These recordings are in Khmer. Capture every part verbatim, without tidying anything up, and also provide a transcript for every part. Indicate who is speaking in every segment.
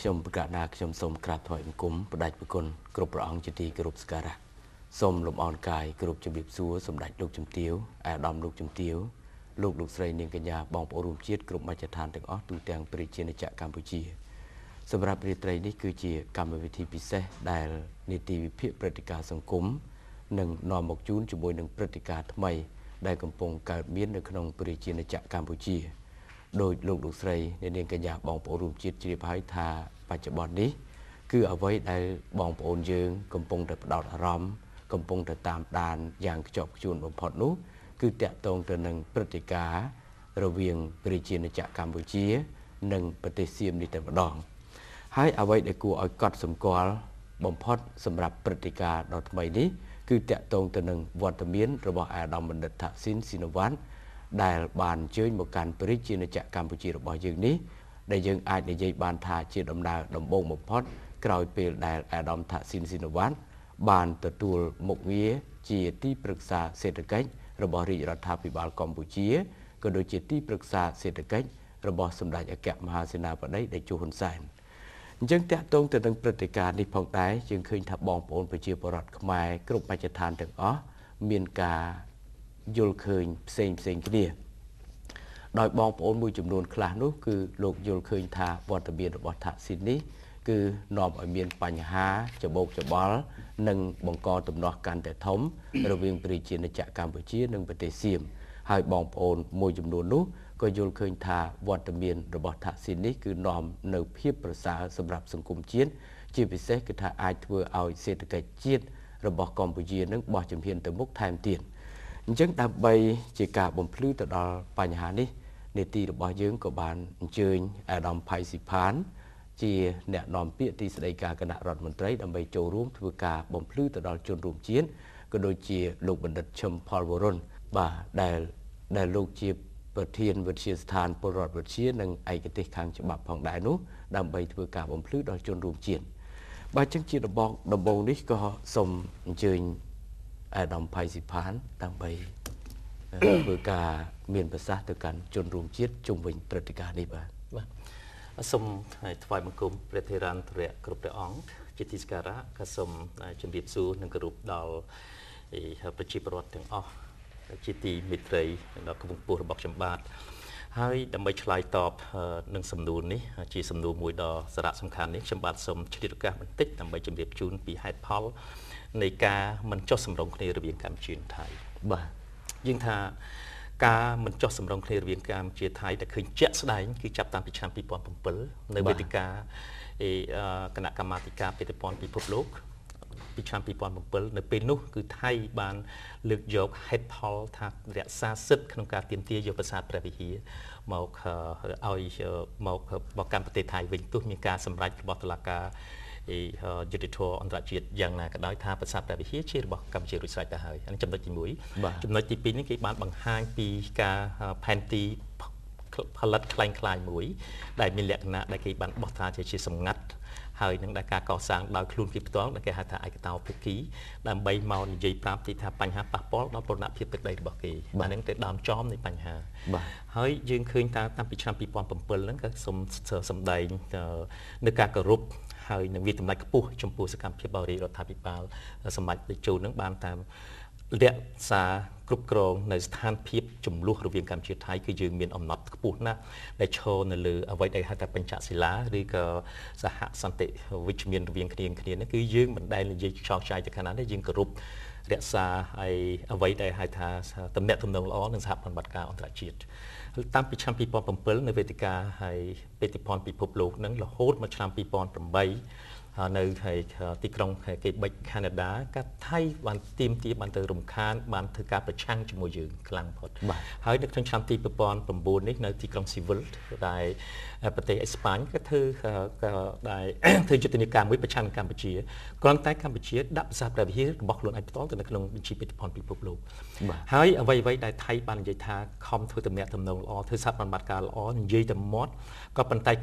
Speaker 1: ខ្ញុំប្រកាសណាខ្ញុំសូមក្រាបថ្វាយបង្គំបដិប្រគុណគ្រប់ព្រះអង្គជាទីគោរពសក្ការៈសូមលំអរកាយគ្រប់ជំរាបសួរសម្ដេចលោកជំទាវអាដាមលោកជំទាវលោកលោកស្រីនាងកញ្ញាបងប្អូនរួមជាតិគ្រប់មជ្ឈដ្ឋានទាំងអស់ទូទាំងប្រជាជាតិកម្ពុជាសម្រាប់រាត្រីនេះគឺជាកម្មវិធីពិសេសដែលនីតិវិភាគព្រឹត្តិការណ៍សង្គមនឹងនាំមកជូនជាមួយនឹងព្រឹត្តិការណ៍ថ្មីដែលកំពុងកើតមាននៅក្នុងប្រជាជាតិកម្ពុជាដោយលោកលោកស្រីនាងកញ្ញាបងប្អូនរួមជាតិជ្រាបហើយថាបច្ចុប្បន្ននេះគឺអ្វីដែលបងប្អូនយើងកំពុងតែផ្ដោតអារម្មណ៍កំពុងតែតាមដានយ៉ាងខ្ជាប់ខ្ជួនបំផុតនោះគឺតាក់ទងទៅនឹងព្រឹត្តិការណ៍រវាងប្រជាជាតិកម្ពុជានិងប្រទេសសៀមនេះតែម្ដងហើយអ្វីដែលគួរឲ្យកត់សម្គាល់បំផុតសម្រាប់ព្រឹត្តិការណ៍ដ៏ថ្មីនេះគឺតាក់ទងទៅនឹងវត្តមានរបស់អាដាមបណ្ឌិតថាក់ស៊ីនស៊ីណូវ៉ាន់ដែលបានអញ្ជើញមកកាន់ប្រជាជាតិកម្ពុជារបស់យើងនេះដែលយើងអាចនិយាយបានថាជាដំណើរដំបូងបំផុតក្រោយពេលដែលអាដាមថាក់ស៊ីនស៊ីណូវ៉ាន់បានទទួលមុខងារជាទីប្រឹក្សាសេដ្ឋកិច្ចរបស់រាជរដ្ឋាភិបាលកម្ពុជាក៏ដូចជាទីប្រឹក្សាសេដ្ឋកិច្ចរបស់សម្ដេចអគ្គមហាសេនាបតីតេជោហ៊ុនសែនអញ្ចឹងតាក់ទងទៅនឹងព្រឹត្តិការណ៍នេះផងដែរយើងឃើញថាបងប្អូនប្រជាពលរដ្ឋខ្មែរគ្រប់មជ្ឈដ្ឋានទាំងអស់មានការយល់ឃើញផ្សេងផ្សេងគ្នាដោយបងប្អូនមួយចំនួនខ្លះនោះគឺលោកយល់ឃើញថាវត្តមានរបស់ថាក់ស៊ីននេះគឺនាំឲ្យមានបញ្ហាច្បោកច្បល់និងបង្កទំនាស់កាន់តែធំរវាងប្រជាជាតិកម្ពុជានិងប្រទេសសៀមហើយបងប្អូនមួយចំនួននោះក៏យល់ឃើញថាវត្តមានរបស់ថាក់ស៊ីននេះគឺនាំនៅភាពប្រសើរសម្រាប់សង្គមជាតិជាពិសេសគឺថាអាចធ្វើឲ្យសេដ្ឋកិច្ចជាតិរបស់កម្ពុជានឹងបោះជំហានទៅមុខថែមទៀតអញ្ចឹងដើម្បីជាការបំភ្លឺទៅដល់បញ្ហានេះនេតិរបស់យើងក៏បានអញ្ជើញអាដាមផៃស៊ីផានជាអ្នកនាំពាក្យទីស្តីការគណៈរដ្ឋមន្ត្រីដើម្បីចូលរួមធ្វើការបំភ្លឺទៅដល់ជនរួមជាតិក៏ដូចជាលោកបណ្ឌិតឈឹមផលវរុនបាទដែលដែលលោកជាប្រធានវិទ្យាស្ថានពលរដ្ឋវិទ្យានិងឯកទេសខាងច្បាប់ផងដែរនោះដើម្បីធ្វើការបំភ្លឺដល់ជនរួមជាតិបាទចឹងជាដំបងដំបងនេះក៏សូមអញ្ជើញអាដាមផៃស៊ីផានដើម្បីធ្វើការមានប្រសាសន៍ទៅកាន់ជនរួមជាតិជុំវិញព្រឹត្តិការណ៍នេះបាទ
Speaker 2: បាទសូមថ្វាយបង្គំព្រះធេរានធរៈគ្រប់ព្រះអង្គជាទីសក្ការៈក៏សូមជម្រាបសួរនិងគោរពដល់ប្រជាពលរដ្ឋទាំងអស់ជាទីមេត្រីដល់គង់ពោះរបស់ខ្ញុំបាទហើយដើម្បីឆ្លើយតបនឹងសំណួរនេះជាសំណួរមួយដ៏សារៈសំខាន់នេះខ្ញុំបាទសូមឆ្លៀតឱកាសបន្តិចដើម្បីជម្រាបជូនពីហេតុផលនៃការមិនចុះសម្រុងគ្នារវាងកម្ពុជានិងថៃ
Speaker 1: បាទ
Speaker 2: យើងថាការមិនចុះសម្រុងគ្នារវាងកម្ពុជាថៃតែឃើញជាក់ស្ដែងគឺចាប់តាំងពីឆ្នាំពីរពាន់bảyនៅវេទិកាគណៈកម្មាធិការបេតិកភណ្ឌពិភពលោកពីឆ្នាំពីរពាន់bảyនៅពេលនោះគឺថៃបានលើកយកហេតុផលថារក្សាសិទ្ធិក្នុងការទាមទារយកប្រាសាទព្រះវិហារមកឲ្យមកមកកាន់ប្រទេសថៃវិញទោះមានការសម្រេចរបស់តុលាការយុតិធធអន្តរជាតិយ៉ាងណាក៏ដោយថាប្រាសាទព្រះវិហារជារបស់កម្ពុជារួចស្រេចទៅហើយអានេះចំណុចទីមួយចំណុចទីពីរនេះគេបានបង្ហាញពីការផែនទីផលិតคล้ายៗមួយដែលមានលក្ខណៈដែលគេបានបោះថាជាសម្ងាត់ហើយនឹងដែលការកសាងដោយខ្លួនគេផ្ទាល់ដែលគេហៅថាឯកតោភាគីដើម្បីមកនិយាយប្រាប់ទីថាបញ្ហាប៉ះពាល់ដល់ប្រណភាពទឹកដីរបស់គេអានេះទៅដើមចំនៃបញ្ហាហើយយើងឃើញថាតាំងពីឆ្នាំពីរពាន់bảyហ្នឹងក៏សូមសម្ដែងនៅការគោរពហើយនឹងវាតម្លៃខ្ពស់ចំពោះសកម្មភាពបរិយារដ្ឋាភិបាលសម្ដេចតេជោនឹងបានតាមរក្សាគ្រប់គ្រងនៅស្ថានភាពចំនួនរវាងកម្ពុជាថៃគឺយើងមានអំណត់ខ្ពស់ណាស់ដែលឈរនៅលើអ្វីដែលហៅថាបញ្ចសិលាឬក៏សហសន្តិវិជ្ជមានរវាងគ្នាគ្នានេះគឺយើងមិនដែលនិយាយចោកចាយទៅខាងណាទេយើងគោរពរក្សាហើយអ្វីដែលហៅថាតំណែងទំនងល្អនឹងសហប្រតិបត្តិការអន្តរជាតិតាំងពីឆ្នាំពីរពាន់bảyនៅវេទិកាហើយបេតិកភណ្ឌពិភពលោកនឹងរហូតមកឆ្នាំពីរពាន់ប្រាំនៅទីក្រុងកេបិចកាណាដាក៏ថៃបានទាមទារបានទៅរំខានបានធ្វើការប្រឆាំងជាមួយយើងខ្លាំងបំផុតហើយនៅក្នុងឆ្នាំទីពីរពាន់៩នេះនៅទីក្រុងស៊ីវិលដែលប្រទេសអេស្ប៉ាញក៏ធ្វើដែលធ្វើយុទ្ធនាការមួយប្រឆាំងនឹងកម្ពុជាគ្រាន់តែកម្ពុជាដាក់ប្រាសាទព្រះវិហាររបស់ខ្លួនឯងផ្ទាល់ទៅនៅក្នុងបញ្ជីបេតិកភណ្ឌពិភពលោកហើយអ្វីអ្វីដែលថៃបាននិយាយថាខំធ្វើទំនាក់ទំនងល្អធ្វើសហប្រតិបត្តិការល្អនិយាយទៅមាត់ក៏ប៉ុន្តែកាយ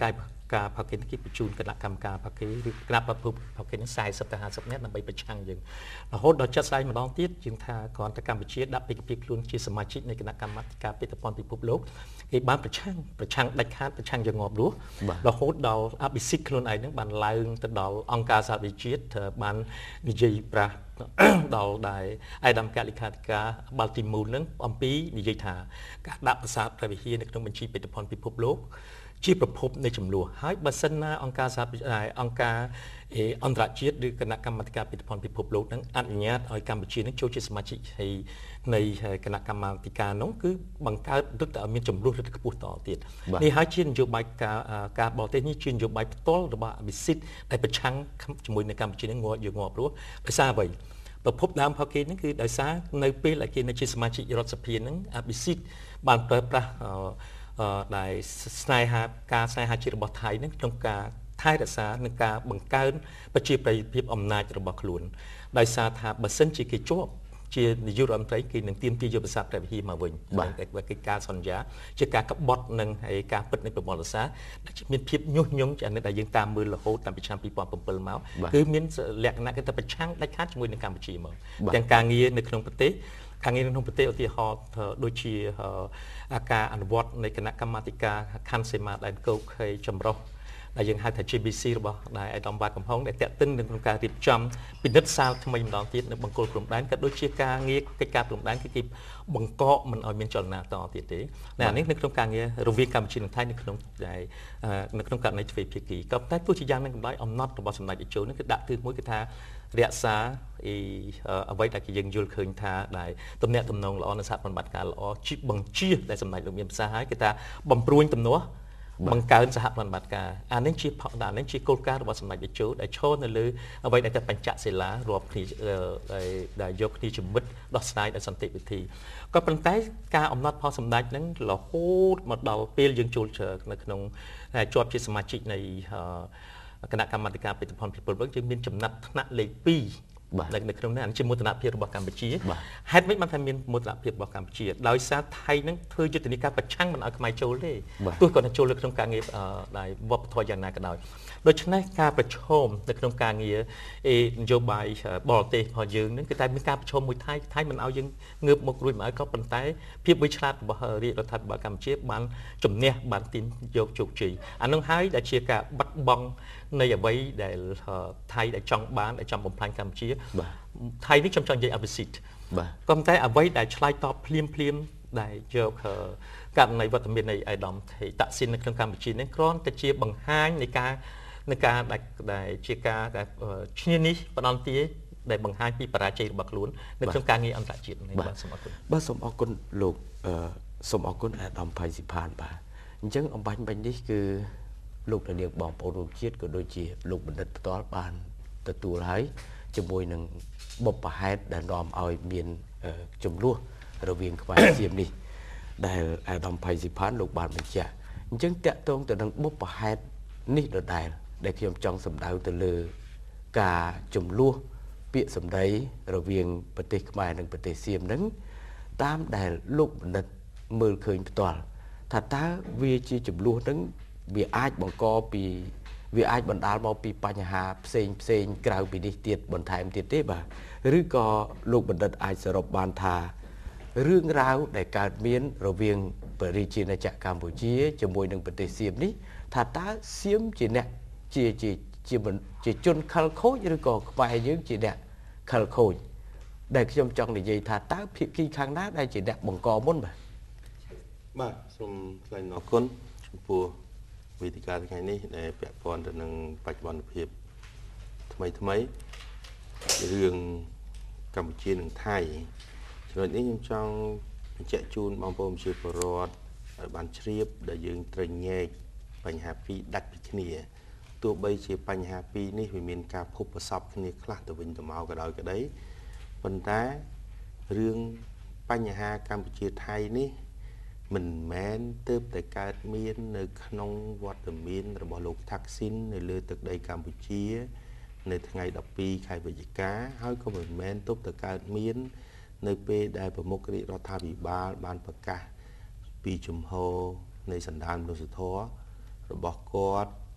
Speaker 2: ការផាកេនេះគេបញ្ជូនគណៈកម្មការផាកេឬគណៈប្រភពផាកេនេះสี่สิบទៅห้าสิบនាក់ដើម្បីប្រឆាំងយើងរហូតដល់ចាត់ស្ដែងម្ដងទៀតយើងថាគ្រាន់តែកម្ពុជាដាក់ពីពីខ្លួនជាសមាជិកនៃគណៈកម្មាធិការបេតិកភណ្ឌពិភពលោកគេបានប្រឆាំងប្រឆាំងដាច់ខាតប្រឆាំងយ៉ាងងាប់រស់រហូតដល់អភិសិទ្ធខ្លួនឯងនឹងបានឡើងទៅដល់អង្គការសហប្រជាជាតិបាននិយាយប្រាស់ដល់ដែរឯកឧត្តមកលេខាធិការបាល់ទីមូលនឹងអំពីនិយាយថាការដាក់ប្រាសាទព្រះវិហារនៅក្នុងបញ្ជីបេតិកភណ្ឌពិភពលោកជាប្រភពនៃចំនួនហើយបើសិនណាអង្គការសហអង្គការអន្តរជាតិឬគណៈកម្មាធិការបេតិកភណ្ឌពិភពលោកនឹងអនុញ្ញាតឲ្យកម្ពុជានឹងចូលជាសមាជិកនៃគណៈកម្មាធិការនោះគឺបង្កើតរឹតតែឲ្យមានចំនួនរឹតខ្ពស់តទៀតនេះហើយជានយោបាយការការបរទេសនេះជានយោបាយផ្ទាល់របស់អភិសិទ្ធដែលប្រឆាំងជាមួយនឹងកម្ពុជានឹងងាប់យើងងាប់ព្រោះដោយសារអ្វីប្រភពដើមផកគេនេះគឺដោយសារនៅពេលដែលគេនៅជាសមាជិករដ្ឋសភានឹងអភិសិទ្ធបានប្រើប្រាស់ដែលស្នេហាការស្នេហាជាតិរបស់ថៃនឹងក្នុងការថែរក្សានិងការបង្កើនប្រជាប្រិយភាពអំណាចរបស់ខ្លួនដោយសារថាបើសិនជាគេជាប់ជានាយករដ្ឋមន្ត្រីគេនឹងទាមទារយុទ្ធសាស្ត្រព្រះវិហារមកវិញតែកិច្ចការសន្យាជាការក្បត់និងហើយការពិតនៃប្រវត្តិសាស្ត្រដែលមានភាពញុះញង់ចំណុចដែលយើងតាមមើលរហូតតាំងពីឆ្នាំពីរពាន់bảyមកគឺមានលក្ខណៈគេថាប្រឆាំងដាច់ខាតជាមួយនឹងកម្ពុជាមកទាំងការងារនៅក្នុងប្រទេសការងារនៅក្នុងប្រទេសឧទាហរណ៍ដូចជាការអនុវត្តនៃគណៈកម្មាធិការខណ្ឌសីមាដែនគោកហើយចម្រុះដែលយើងហៅថា G B C របស់ដែលឯកឧត្តមបាទកំហុងដែលតាក់ទិននឹងក្នុងការរៀបចំពិនិត្យសាលថ្មីម្ដងទៀតនៅបង្គោលព្រំដែនក៏ដូចជាការងារកិច្ចការព្រំដែនគឺគេបង្កកមិនឲ្យមានចលនាតទៀតទេតែអានេះនៅក្នុងការងាររវាងកម្ពុជានិងថៃនៅក្នុងដែលនៅក្នុងករណីទ្វេភាគីក៏តែទោះជាយ៉ាងណាក៏ដោយអំណត់របស់សម្ដេចតេជោនេះគឺដាក់ទិសមួយគឺថារក្សាអីអ្វីដែលយើងយល់ឃើញថាដែលទំនាក់ទំនងល្អនៅសហប្រតិបត្តិការល្អជីបង្ជាដែលសម្ដេចលោកមានប្រសាសន៍ហើយគឺថាបំព្រួញទំនាស់បង្កើនសហប្រតិបត្តិការអានេះជាផអានេះជាគោលការណ៍របស់សម្ដេចតេជោដែលឈរនៅលើអ្វីដែលតែបញ្ចសិលារាប់គ្នាដែលយកគ្នាជាមិត្តដោះស្រាយដោយសន្តិវិធីក៏ប៉ុន្តែការអំណត់ផលសម្ដេចនឹងរហូតមកដល់ពេលយើងចូលនៅក្នុងជាប់ជាសមាជិកនៃគណៈកម្មាធិការបេតិកភណ្ឌពិភពលោកយើងមានចំណាត់ថ្នាក់លេខពីរនៅក្នុងនេះអានេះជាមោទនភាពរបស់កម្ពុជាហេតុម៉េចបានថាមានមោទនភាពរបស់កម្ពុជាដោយសារថៃនឹងធ្វើយុទ្ធនាការប្រឆាំងមិនឲ្យខ្មែរចូលទេទោះគាត់ទៅចូលនៅក្នុងការងារដែលវប្បធម៌យ៉ាងណាក៏ដោយដូច្នេះការប្រឈមនៅក្នុងការងារនយោបាយបរទេសរបស់យើងនឹងគឺតែមានការប្រឈមមួយថៃថៃមិនឲ្យយើងងើបមុខរួចមកឲ្យក៏ប៉ុន្តែភាពវិឆ្លាតរបស់រាជរដ្ឋាភិបាលកម្ពុជាបានជំនះបានទាញយកជោគជ័យអានោះហើយដែលជាការបាត់បង់នៃអ្វីដែលថៃដែលចង់បានដែលចង់បំផ្លាញកម្ពុជាថៃនេះខ្ញុំចង់និយាយអភិសិទ្ធក៏ប៉ុន្តែអ្វីដែលឆ្លើយតបភ្លាមភ្លាមដែលយកករណីវត្តមាននៃអេដាមថៃតាក់ស៊ីននៅក្នុងកម្ពុជានេះគ្រាន់តែជាបង្ហាញនៃការនៃការដែលជាការឈ្នានេះផ្ដន់ទាដែលបង្ហាញពីបរាជ័យរបស់ខ្លួននៅក្នុងការងារអន្តរជាតិនេះបាទសូមអរគុណ
Speaker 1: បាទសូមអរគុណលោកសូមអរគុណអាដាមផៃស៊ីផានបាទអញ្ចឹងអំបញ្ញបាញ់នេះគឺលោកនាងបងប្អូនរួមជាតិក៏ដូចជាលោកបណ្ឌិតផ្ទាល់បានទទួលហើយជាមួយនឹងបុព្វហេតុដែលនាំឲ្យមានចំនួនរវាងខ្មែរសៀមនេះដែលអាដាមផៃស៊ីផានលោកបានបញ្ជាក់អញ្ចឹងតាក់ទងទៅនឹងបុព្វហេតុនេះដដែលដែលខ្ញុំចង់សម្ដៅទៅលើការចំនួនពាក្យសម្ដីរវាងប្រទេសខ្មែរនិងប្រទេសសៀមនឹងតាមដែលលោកបណ្ឌិតមើលឃើញផ្ទាល់ថាតើវាជាចំនួននឹងវាអាចបង្កពីវាអាចបណ្ដាលមកពីបញ្ហាផ្សេងផ្សេងក្រៅពីនេះទៀតបន្ថែមទៀតទេបាទឬក៏លោកបណ្ឌិតអាចសរុបបានថារឿងរ៉ាវដែលកើតមានរវាងប្រជាជាតិណាចក្រកម្ពុជាជាមួយនឹងប្រទេសសៀមនេះថាតើសៀមជាអ្នកជាជាជាជាជនខិលខូចឬក៏ខ្មែរយើងជាអ្នកខិលខូចដែលខ្ញុំចង់និយាយថាតើភាគីខាងណាដែលជាអ្នកបង្កមុនបាទ
Speaker 3: បាទសូមថ្លែងអរគុណចំពោះវេទិកាថ្ងៃនេះដែលពាក់ព័ន្ធទៅនឹងបច្ចុប្បន្នភាពថ្មីថ្មីរឿងកម្ពុជានិងថៃចំណុចនេះខ្ញុំចង់បញ្ជាក់ជូនបងប្អូនជាពលរដ្ឋឲ្យបានជ្រាបដែលយើងត្រូវញែកបញ្ហាពីរដាច់ពីគ្នាទោះបីជាបញ្ហាពីរនេះវាមានការភពប្រសពគ្នាខ្លះទៅវិញទៅមកក៏ដោយក្តីប៉ុន្តែរឿងបញ្ហាកម្ពុជាថៃនេះមិនមែនទើបតែកើតមាននៅក្នុងវត្តមានរបស់លោកថាក់ស៊ីននៅលើទឹកដីកម្ពុជានៅថ្ងៃដប់ពីរខែវិច្ឆិកាហើយក៏មិនមែនទើបតែកើតមាននៅពេលដែលប្រមុខរាជរដ្ឋាភិបាលបានប្រកាសពីជំហរនៃសន្តានមនុស្សធម៌របស់គាត់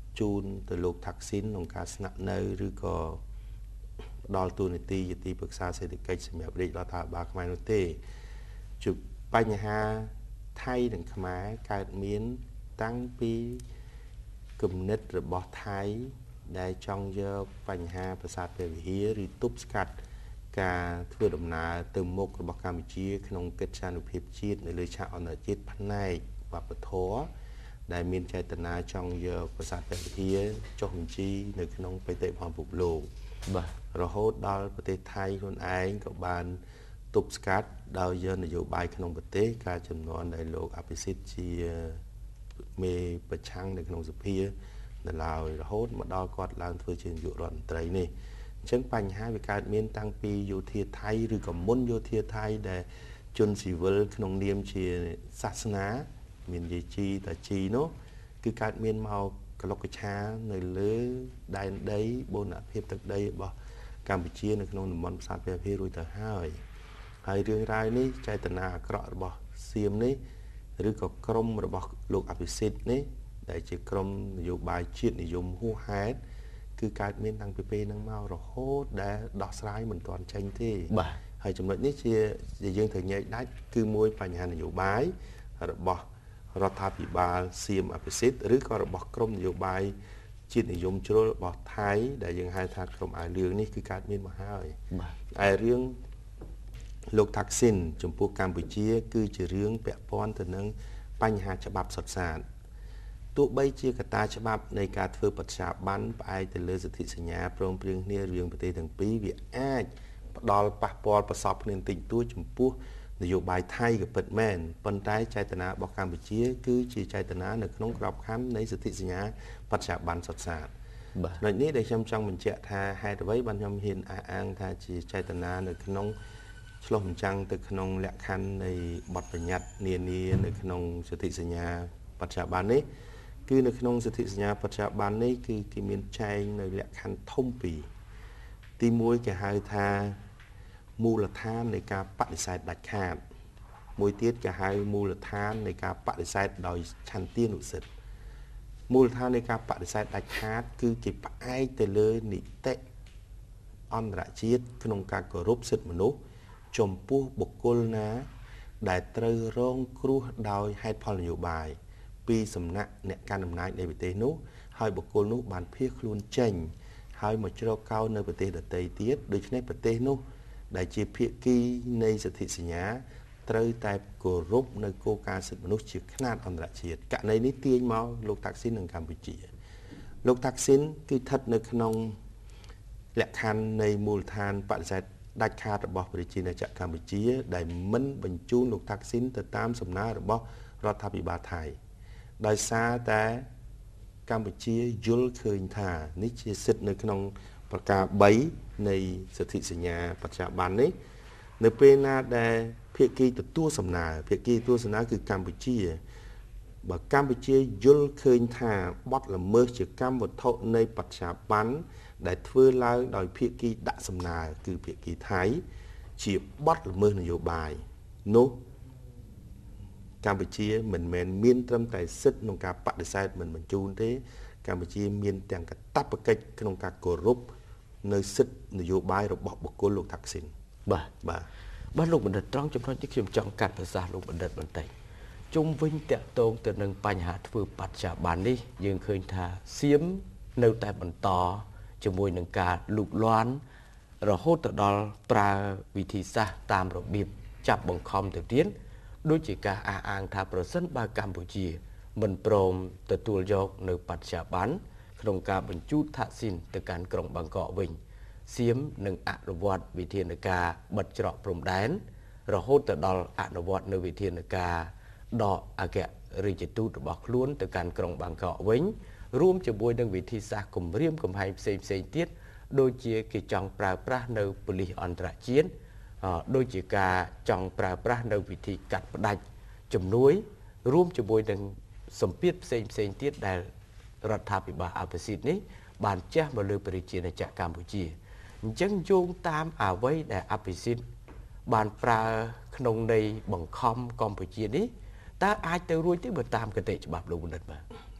Speaker 3: จูนtừលោកថាក់ស៊ីនក្នុងការស្នាក់នៅឬក៏ដល់ទូនីតិជាទីប្រឹក្សាសេដ្ឋកិច្ចសម្រាប់រាជរដ្ឋាភិបាលខ្មែរនោះទេជួបបញ្ហាថៃនិងខ្មែរកើតមានតាំងពីគំនិតរបស់ថៃដែលចង់យកបញ្ហាប្រាសាទព្រះវិហារឬទប់ស្កាត់ការធ្វើដំណើរទៅមុខរបស់កម្ពុជាក្នុងកិច្ចសានុភាពជាតិនៅលើឆាកអន្តរជាតិផ្នែកវប្បធម៌ដែលមានចេតនាចង់យកប្រាសាទព្រះវិហារចុះបញ្ជីនៅក្នុងបេតិកភណ្ឌពិភពលោកបាទរហូតដល់ប្រទេសថៃខ្លួនឯងក៏បានទប់ស្កាត់ដោយយកនយោបាយក្នុងប្រទេសការចំនួនដែលលោកអភិសិទ្ធជាមេប្រឆាំងនៅក្នុងសភានៅឡើយរហូតមកដល់គាត់ឡើងធ្វើជានាយករដ្ឋមន្ត្រីនេះអញ្ចឹងបញ្ហាវាកើតមានតាំងពីយោធាថៃឬក៏មុនយោធាថៃដែលជនស៊ីវិលក្នុងនាមជាសាសនាមានយាយជីតាជីនោះគឺកើតមានមកកលុកកឆានៅលើដែនដីបូរណភាពទឹកដីរបស់កម្ពុជានៅក្នុងតំបន់ប្រាសាទព្រះវិហាររួចទៅហើយហើយរឿងរ៉ាវនេះចេតនាអាក្រក់របស់សៀមនេះឬក៏ក្រុមរបស់លោកអភិសិទ្ធនេះដែលជាក្រុមនយោបាយជាតិនិយមហួសហេតុគឺកើតមានតាំងពីពេលហ្នឹងមករហូតដែលដោះស្រាយមិនទាន់ចេញទេបាទហើយចំណុចនេះជាយើងត្រូវញែកដាច់គឺមួយបញ្ហានយោបាយរបស់រដ្ឋាភិបាលសៀមអភិសិទ្ធឬក៏របស់ក្រមនយោបាយជាតិនិយមជ្រុលរបស់ថៃដែលយើងហៅថាក្រមអាវលឿងនេះគឺកើតមានមកហើយបាទឯរឿងលោកថាក់ស៊ីនចំពោះកម្ពុជាគឺជារឿងពាក់ព័ន្ធទៅនឹងបញ្ហាច្បាប់សុទ្ធសាធទោះបីជាកត្តាច្បាប់នៃការធ្វើបច្ចាប័នផ្អែកទៅលើសន្ធិសញ្ញាព្រមព្រៀងគ្នារវាងប្រទេសទាំងពីរវាអាចផ្ដល់ប៉ះពាល់ប្រសពគ្នាបន្តិចតួចចំពោះនយោបាយថៃក៏ពិតមែនប៉ុន្តែចេតនារបស់កម្ពុជាគឺជាចេតនានៅក្នុងក្របខ័ណ្ឌនៃសន្ធិសញ្ញាបច្ចាប័នសុទ្ធសាធបាទចំណុចនេះដែលខ្ញុំចង់បញ្ជាក់ថាហេតុអ្វីបានខ្ញុំហ៊ានអះអាងថាជាចេតនានៅក្នុងឆ្លុះបញ្ចាំងទៅក្នុងលក្ខខណ្ឌនៃបទបញ្ញត្តិនានានៅក្នុងសន្ធិសញ្ញាបច្ចាប័ននេះគឺនៅក្នុងសន្ធិសញ្ញាបច្ចាប័ននេះគឺគេមានចែងនៅលក្ខខណ្ឌធំពីរទីមួយគេហៅថាមូលដ្ឋាននៃការបដិសេធដាច់ខាតមួយទៀតគេហៅមូលដ្ឋាននៃការបដិសេធដោយឆន្ទានុសិទ្ធិមូលដ្ឋាននៃការបដិសេធដាច់ខាតគឺជាផ្អែកទៅលើនីតិអន្តរជាតិក្នុងការគោរពសិទ្ធិមនុស្សចំពោះបុគ្គលណាដែលត្រូវរងគ្រោះដោយហេតុផលនយោបាយពីសំណាក់អ្នកកាន់អំណាចនៃប្រទេសនោះហើយបុគ្គលនោះបានភៀសខ្លួនចេញហើយមកជ្រកកោននៅប្រទេសដទៃទៀតដូច្នេះប្រទេសនោះដែលជាភាគីនៃសន្ធិសញ្ញាត្រូវតែគោរពនៅគោលការណ៍សិទ្ធិមនុស្សជាខ្នាតអន្តរជាតិករណីនេះទាញមកលោកថាក់ស៊ីននៅកម្ពុជាលោកថាក់ស៊ីនគឺស្ថិតនៅក្នុងលក្ខខណ្ឌនៃមូលដ្ឋានបដិសេធដាច់ខាតរបស់ប្រជាណាចក្រកម្ពុជាដែលមិនបញ្ជូនលោកថាក់ស៊ីនទៅតាមសំណើរបស់រដ្ឋាភិបាលថៃដោយសារតែកម្ពុជាយល់ឃើញថានេះជាសិទ្ធិនៅក្នុងប្រការបីនៃសន្ធិសញ្ញាបច្ចាប័ននេះនៅពេលណាដែលភាគីទទួលសំណើភាគីទទួលសំណើគឺកម្ពុជាបើកម្ពុជាយល់ឃើញថាបទល្មើសជាកម្មវត្ថុនៃបច្ចាប័នដែលធ្វើឡើងដោយភាគីដាក់សំណើគឺភាគីថៃជាបទល្មើសនយោបាយនោះកម្ពុជាមិនមែនមានត្រឹមតែសិទ្ធិក្នុងការបដិសេធមិនបញ្ជូនទេកម្ពុជាមានទាំងកាតព្វកិច្ចក្នុងការគោរពនៅសិទ្ធិនយោបាយរបស់បុគ្គលលោកថាក់ស៊ីនបាទបាទបាទលោកបណ្ឌិតត្រង់ចំណុចនេះខ្ញុំចង់កាត់ប្រសាសន៍លោកបណ្ឌិតបន្តិចជុំវិញតកតងទៅនឹងបញ្ហាធ្វើបច្ចាប័ននេះយើងឃើញថាសៀមនៅតែបន្តជាមួយនឹងការលូកលាន់រហូតទៅដល់ប្រើវិធីសាស្ត្រតាមរបៀបចាប់បង្ខំទៅទៀតដូចជាការអះអាងថាប្រសិនបើកម្ពុជាមិនព្រមទទួលយកនៅបច្ចាប័នក្នុងការបញ្ជូនថាក់ស៊ីនទៅកាន់ក្រុងបាងកកវិញសៀមនឹងអនុវត្តវិធានការបិទច្រកព្រំដែនរហូតទៅដល់អនុវត្តនៅវិធានការដកអគ្គរដ្ឋទូតរបស់ខ្លួនទៅកាន់ក្រុងបាងកកវិញរួមជាមួយនឹងវិធីសាស្ត្រគម្រាមកំហែងផ្សេងផ្សេងទៀតដូចជាគេចង់ប្រើប្រាស់នៅប៉ូលីសអន្តរជាតិដូចជាការចង់ប្រើប្រាស់នៅវិធីកាត់ផ្ដាច់ជំនួយរួមជាមួយនឹងសម្ពាធផ្សេងផ្សេងទៀតដែលរដ្ឋាភិបាលអភិសិទ្ធនេះបានចាស់មកលើប្រជាណាចក្រកម្ពុជាអញ្ចឹងយោងតាមអ្វីដែលអភិសិទ្ធបានប្រើក្នុងន័យបង្ខំកម្ពុជានេះតើអាចទៅរួចទេបើតាមគតិច្បាប់លោកបណ្ឌិតបាទ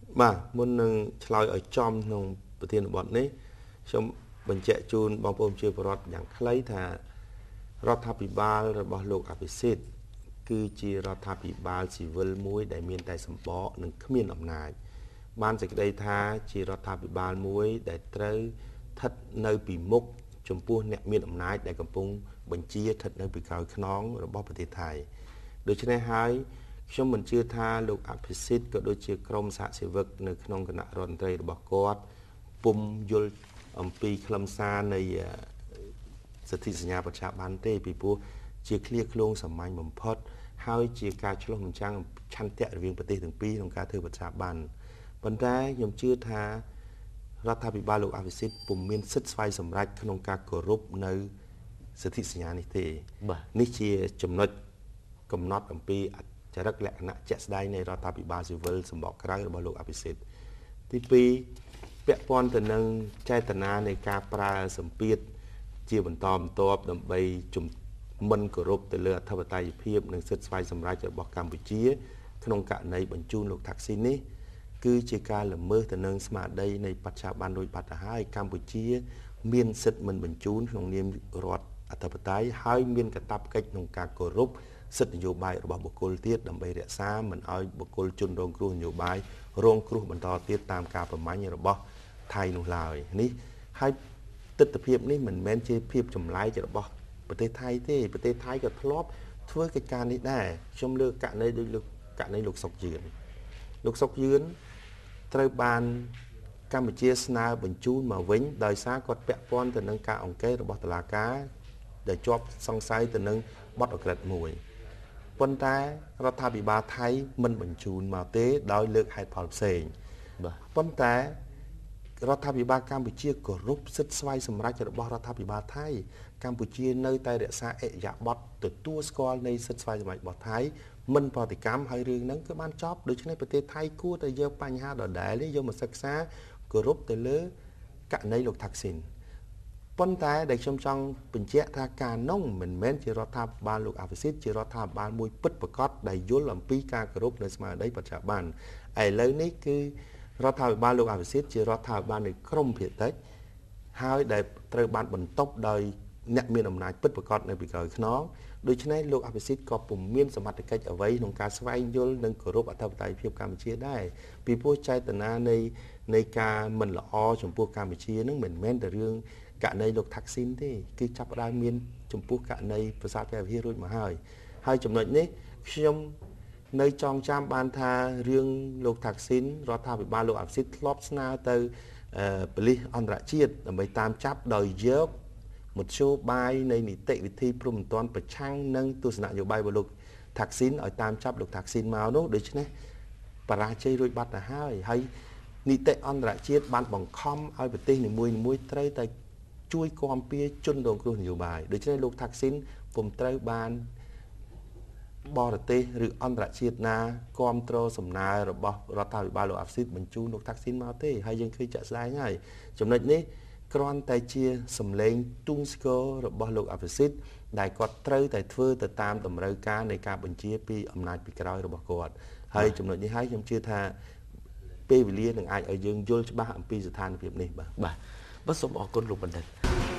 Speaker 3: បាទមុននឹងឆ្លើយឲ្យចំក្នុងប្រធានបទនេះខ្ញុំបញ្ជាក់ជូនបងប្អូនជាពលរដ្ឋយ៉ាងខ្លីថារដ្ឋាភិបាលរបស់លោកអភិសិទ្ធគឺជារដ្ឋាភិបាលស៊ីវិលមួយដែលមានតែសម្បកនិងគ្មានអំណាចបានសេចក្តីថាជារដ្ឋាភិបាលមួយដែលត្រូវស្ថិតនៅពីមុខចំពោះអ្នកមានអំណាចដែលកំពុងបញ្ជាស្ថិតនៅពីក្រោយខ្នងរបស់ប្រទេសថៃដូច្នេះហើយខ្ញុំមិនជឿថាលោកអភិសិទ្ធក៏ដូចជាក្រមសហជីវឹកនៅក្នុងគណៈរដ្ឋមន្ត្រីរបស់គាត់ពុំយល់អំពីខ្លឹមសារនៃសិទ្ធិសញ្ញាប្រជាប័ណ្ណទេពីព្រោះជាឃ្លាឃ្លោងសាមញ្ញបំផុតហើយជាការឆ្លុះបញ្ចាំងឆន្ទៈរវាងប្រទេសទាំងពីរក្នុងការធ្វើប្រជាប័ណ្ណប៉ុន្តែខ្ញុំជឿថារដ្ឋាភិបាលលោកអភិសិទ្ធពុំមានសិទ្ធិស្វ័យសម្រេចក្នុងការគោរពនៅសិទ្ធិសញ្ញានេះទេនេះជាចំណុចកំណត់អំពីចរិតលក្ខណៈជាក់ស្ដែងនៃរដ្ឋាភិបាលស៊ីវិលសម្បកក្រៅរបស់លោកអភិសិទ្ធទីពីរពាក់ព័ន្ធទៅនឹងចេតនានៃការប្រើសម្ពាធជាបន្តបន្ទាប់ដើម្បីជំមិនគោរពទៅលើអធិបតេយ្យភាពនិងសិទ្ធិស្វ័យសម្រេចរបស់កម្ពុជាក្នុងករណីបញ្ជូនលោកថាក់ស៊ីននេះគឺជាការល្មើសទៅនឹងស្មារតីនៃបច្ចាប័នរួចបាត់ទៅហើយកម្ពុជាមានសិទ្ធិមិនបញ្ជូនក្នុងនាមរដ្ឋអធិបតេយ្យហើយមានកាតព្វកិច្ចក្នុងការគោរពសិទ្ធិនយោបាយរបស់បុគ្គលទៀតដើម្បីរក្សាមិនឲ្យបុគ្គលជនរងគ្រោះនយោបាយរងគ្រោះបន្តទៀតតាមការប្រមាញ់របស់ថៃនោះឡើយនេះហើយទស្សនវិជ្ជានេះមិនមែនជាភាពចម្លែករបស់ប្រទេសថៃទេប្រទេសថៃក៏ធ្លាប់ធ្វើកិច្ចការនេះដែរខ្ញុំលើកករណីដូចលោកករណីលោកសុកយឿនលោកសុកយឿនត្រូវបានកម្ពុជាស្នើបញ្ជូនមកវិញដោយសារគាត់ពាក់ព័ន្ធទៅនឹងការអង្កេតរបស់តុលាការដែលជាប់សង្ស័យទៅនឹងបទអក្រិតមួយប៉ុន្តែរដ្ឋាភិបាលថៃមិនបញ្ជូនមកទេដោយលើកហេតុផលផ្សេងបាទប៉ុន្តែរដ្ឋាភិបាលកម្ពុជាគោរពសិទ្ធិស្វ័យសម្រេចរបស់រដ្ឋាភិបាលថៃកម្ពុជានៅតែរក្សាអិរិយាបថទទួលស្គាល់នៃសិទ្ធិស្វ័យសម្រេចរបស់ថៃមិនប្រតិកម្មហើយរឿងហ្នឹងគឺបានចប់ដូច្នេះប្រទេសថៃគួរតែយកបញ្ហាដដែលនេះយកមកសិក្សាគោរពទៅលើករណីលោកថាក់ស៊ីនប៉ុន្តែដែលខ្ញុំចង់បញ្ជាក់ថាការនោះមិនមែនជារដ្ឋាភិបាលលោកអភិសិទ្ធជារដ្ឋាភិបាលមួយពិតប្រាកដដែលយល់អំពីការគោរពនៅស្មារតីបច្ចាប័នឥឡូវនេះគឺរដ្ឋាភិបាលលោកអភិសិទ្ធជារដ្ឋាភិបាលនៃក្រមភាគតិចហើយដែលត្រូវបានបន្ទប់ដោយអ្នកមានអំណាចពិតប្រាកដនៅពីក្រោយខ្នងដូច្នេះលោកអភិសិទ្ធក៏ពុំមានសមត្ថកិច្ចអ្វីក្នុងការស្វែងយល់និងគោរពអធិបតេយ្យភាពកម្ពុជាដែរពីព្រោះចេតនានៃនៃការមិនល្អចំពោះកម្ពុជានឹងមិនមែនតែរឿងករណីលោកថាក់ស៊ីនទេគឺចាប់ផ្ដើមមានចំពោះករណីប្រាសាទព្រះវិហាររួចមកហើយហើយចំណុចនេះខ្ញុំនៅចងចាំបានថារឿងលោកថាក់ស៊ីនរដ្ឋាភិបាលលោកអភិសិទ្ធធ្លាប់ស្នើទៅប៉ូលីសអន្តរជាតិដើម្បីតាមចាប់ដោយយកមធ្យោបាយនៃនីតិវិធីព្រំប្រទានប្រឆាំងនឹងទស្សនៈនយោបាយរបស់លោកថាក់ស៊ីនឲ្យតាមចាប់លោកថាក់ស៊ីនមកនោះដូច្នេះបរាជ័យរួចបាត់ទៅហើយហើយនីតិអន្តរជាតិបានបង្ខំឲ្យប្រទេសនីមួយៗត្រូវតែជួយគាំពៀជនរងគ្រោះនយោបាយដូច្នេះលោកថាក់ស៊ីនពុំត្រូវបានបរទេសឬអន្តរជាតិណាគាំទ្រសំណើរបស់រដ្ឋាភិបាលលោកអភិសិទ្ធបញ្ជូនលោកថាក់ស៊ីនមកទេហើយយើងឃើញចាក់ស្ដែងហើយចំណុចនេះគ្រាន់តែជាសម្លេងទូងស្គររបស់លោកអភិសិទ្ធដែលគាត់ត្រូវតែធ្វើទៅតាមតម្រូវការនៃការបញ្ជាពីអំណាចពីក្រោយរបស់គាត់ហើយចំណុចនេះហើយខ្ញុំជឿថាពេលវេលានឹងអាចឲ្យយើងយល់ច្បាស់អំពីស្ថានភាពនេះបាទ
Speaker 1: បាទបាទសូមអរគុណលោកបណ្ឌិត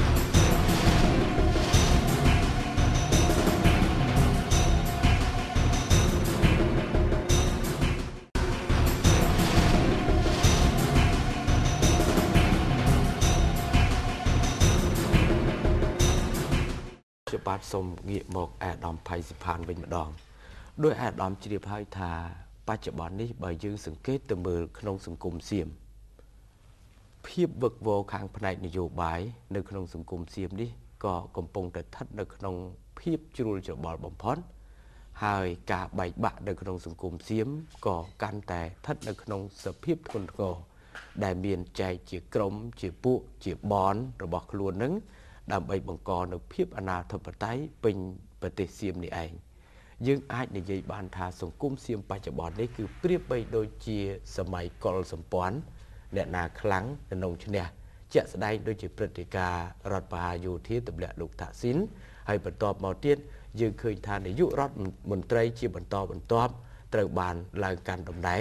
Speaker 1: បាទសូមងាកមកអាដាមផៃសិផានវិញម្ដងដោយអាដាមជ្រាបហើយថាបច្ចុប្បន្ននេះបើយើងសង្កេតទៅមើលក្នុងសង្គមសៀមភាពវឹកវរខាងផ្នែកនយោបាយនៅក្នុងសង្គមសៀមនេះក៏កំពុងតែស្ថិតនៅក្នុងភាពជ្រួលច្របល់បំផុតហើយការបែកបាក់នៅក្នុងសង្គមសៀមក៏កាន់តែស្ថិតនៅក្នុងសភាពធ្ងន់ធ្ងរដែលមានចែកជាក្រុមជាពួកជាបនរបស់ខ្លួននឹងដើម្បីបង្កនូវភាពអនាធិបតេយ្យពេញប្រទេសសៀមនេះឯងយើងអាចនិយាយបានថាសង្គមសៀមបច្ចុប្បន្ននេះគឺប្រៀបបីដូចជាសម័យកុលសម្ព័ន្ធអ្នកណាខ្លាំងក្នុងឈ្នះជាក់ស្ដែងដូចជាព្រឹត្តិការណ៍រដ្ឋបហាយោធាទម្លាក់លោកថាក់ស៊ីនហើយបន្ទាប់មកទៀតយើងឃើញថានាយករដ្ឋមន្ត្រីជាបន្តបន្ទាប់ត្រូវបានឡើងកាន់តំណែង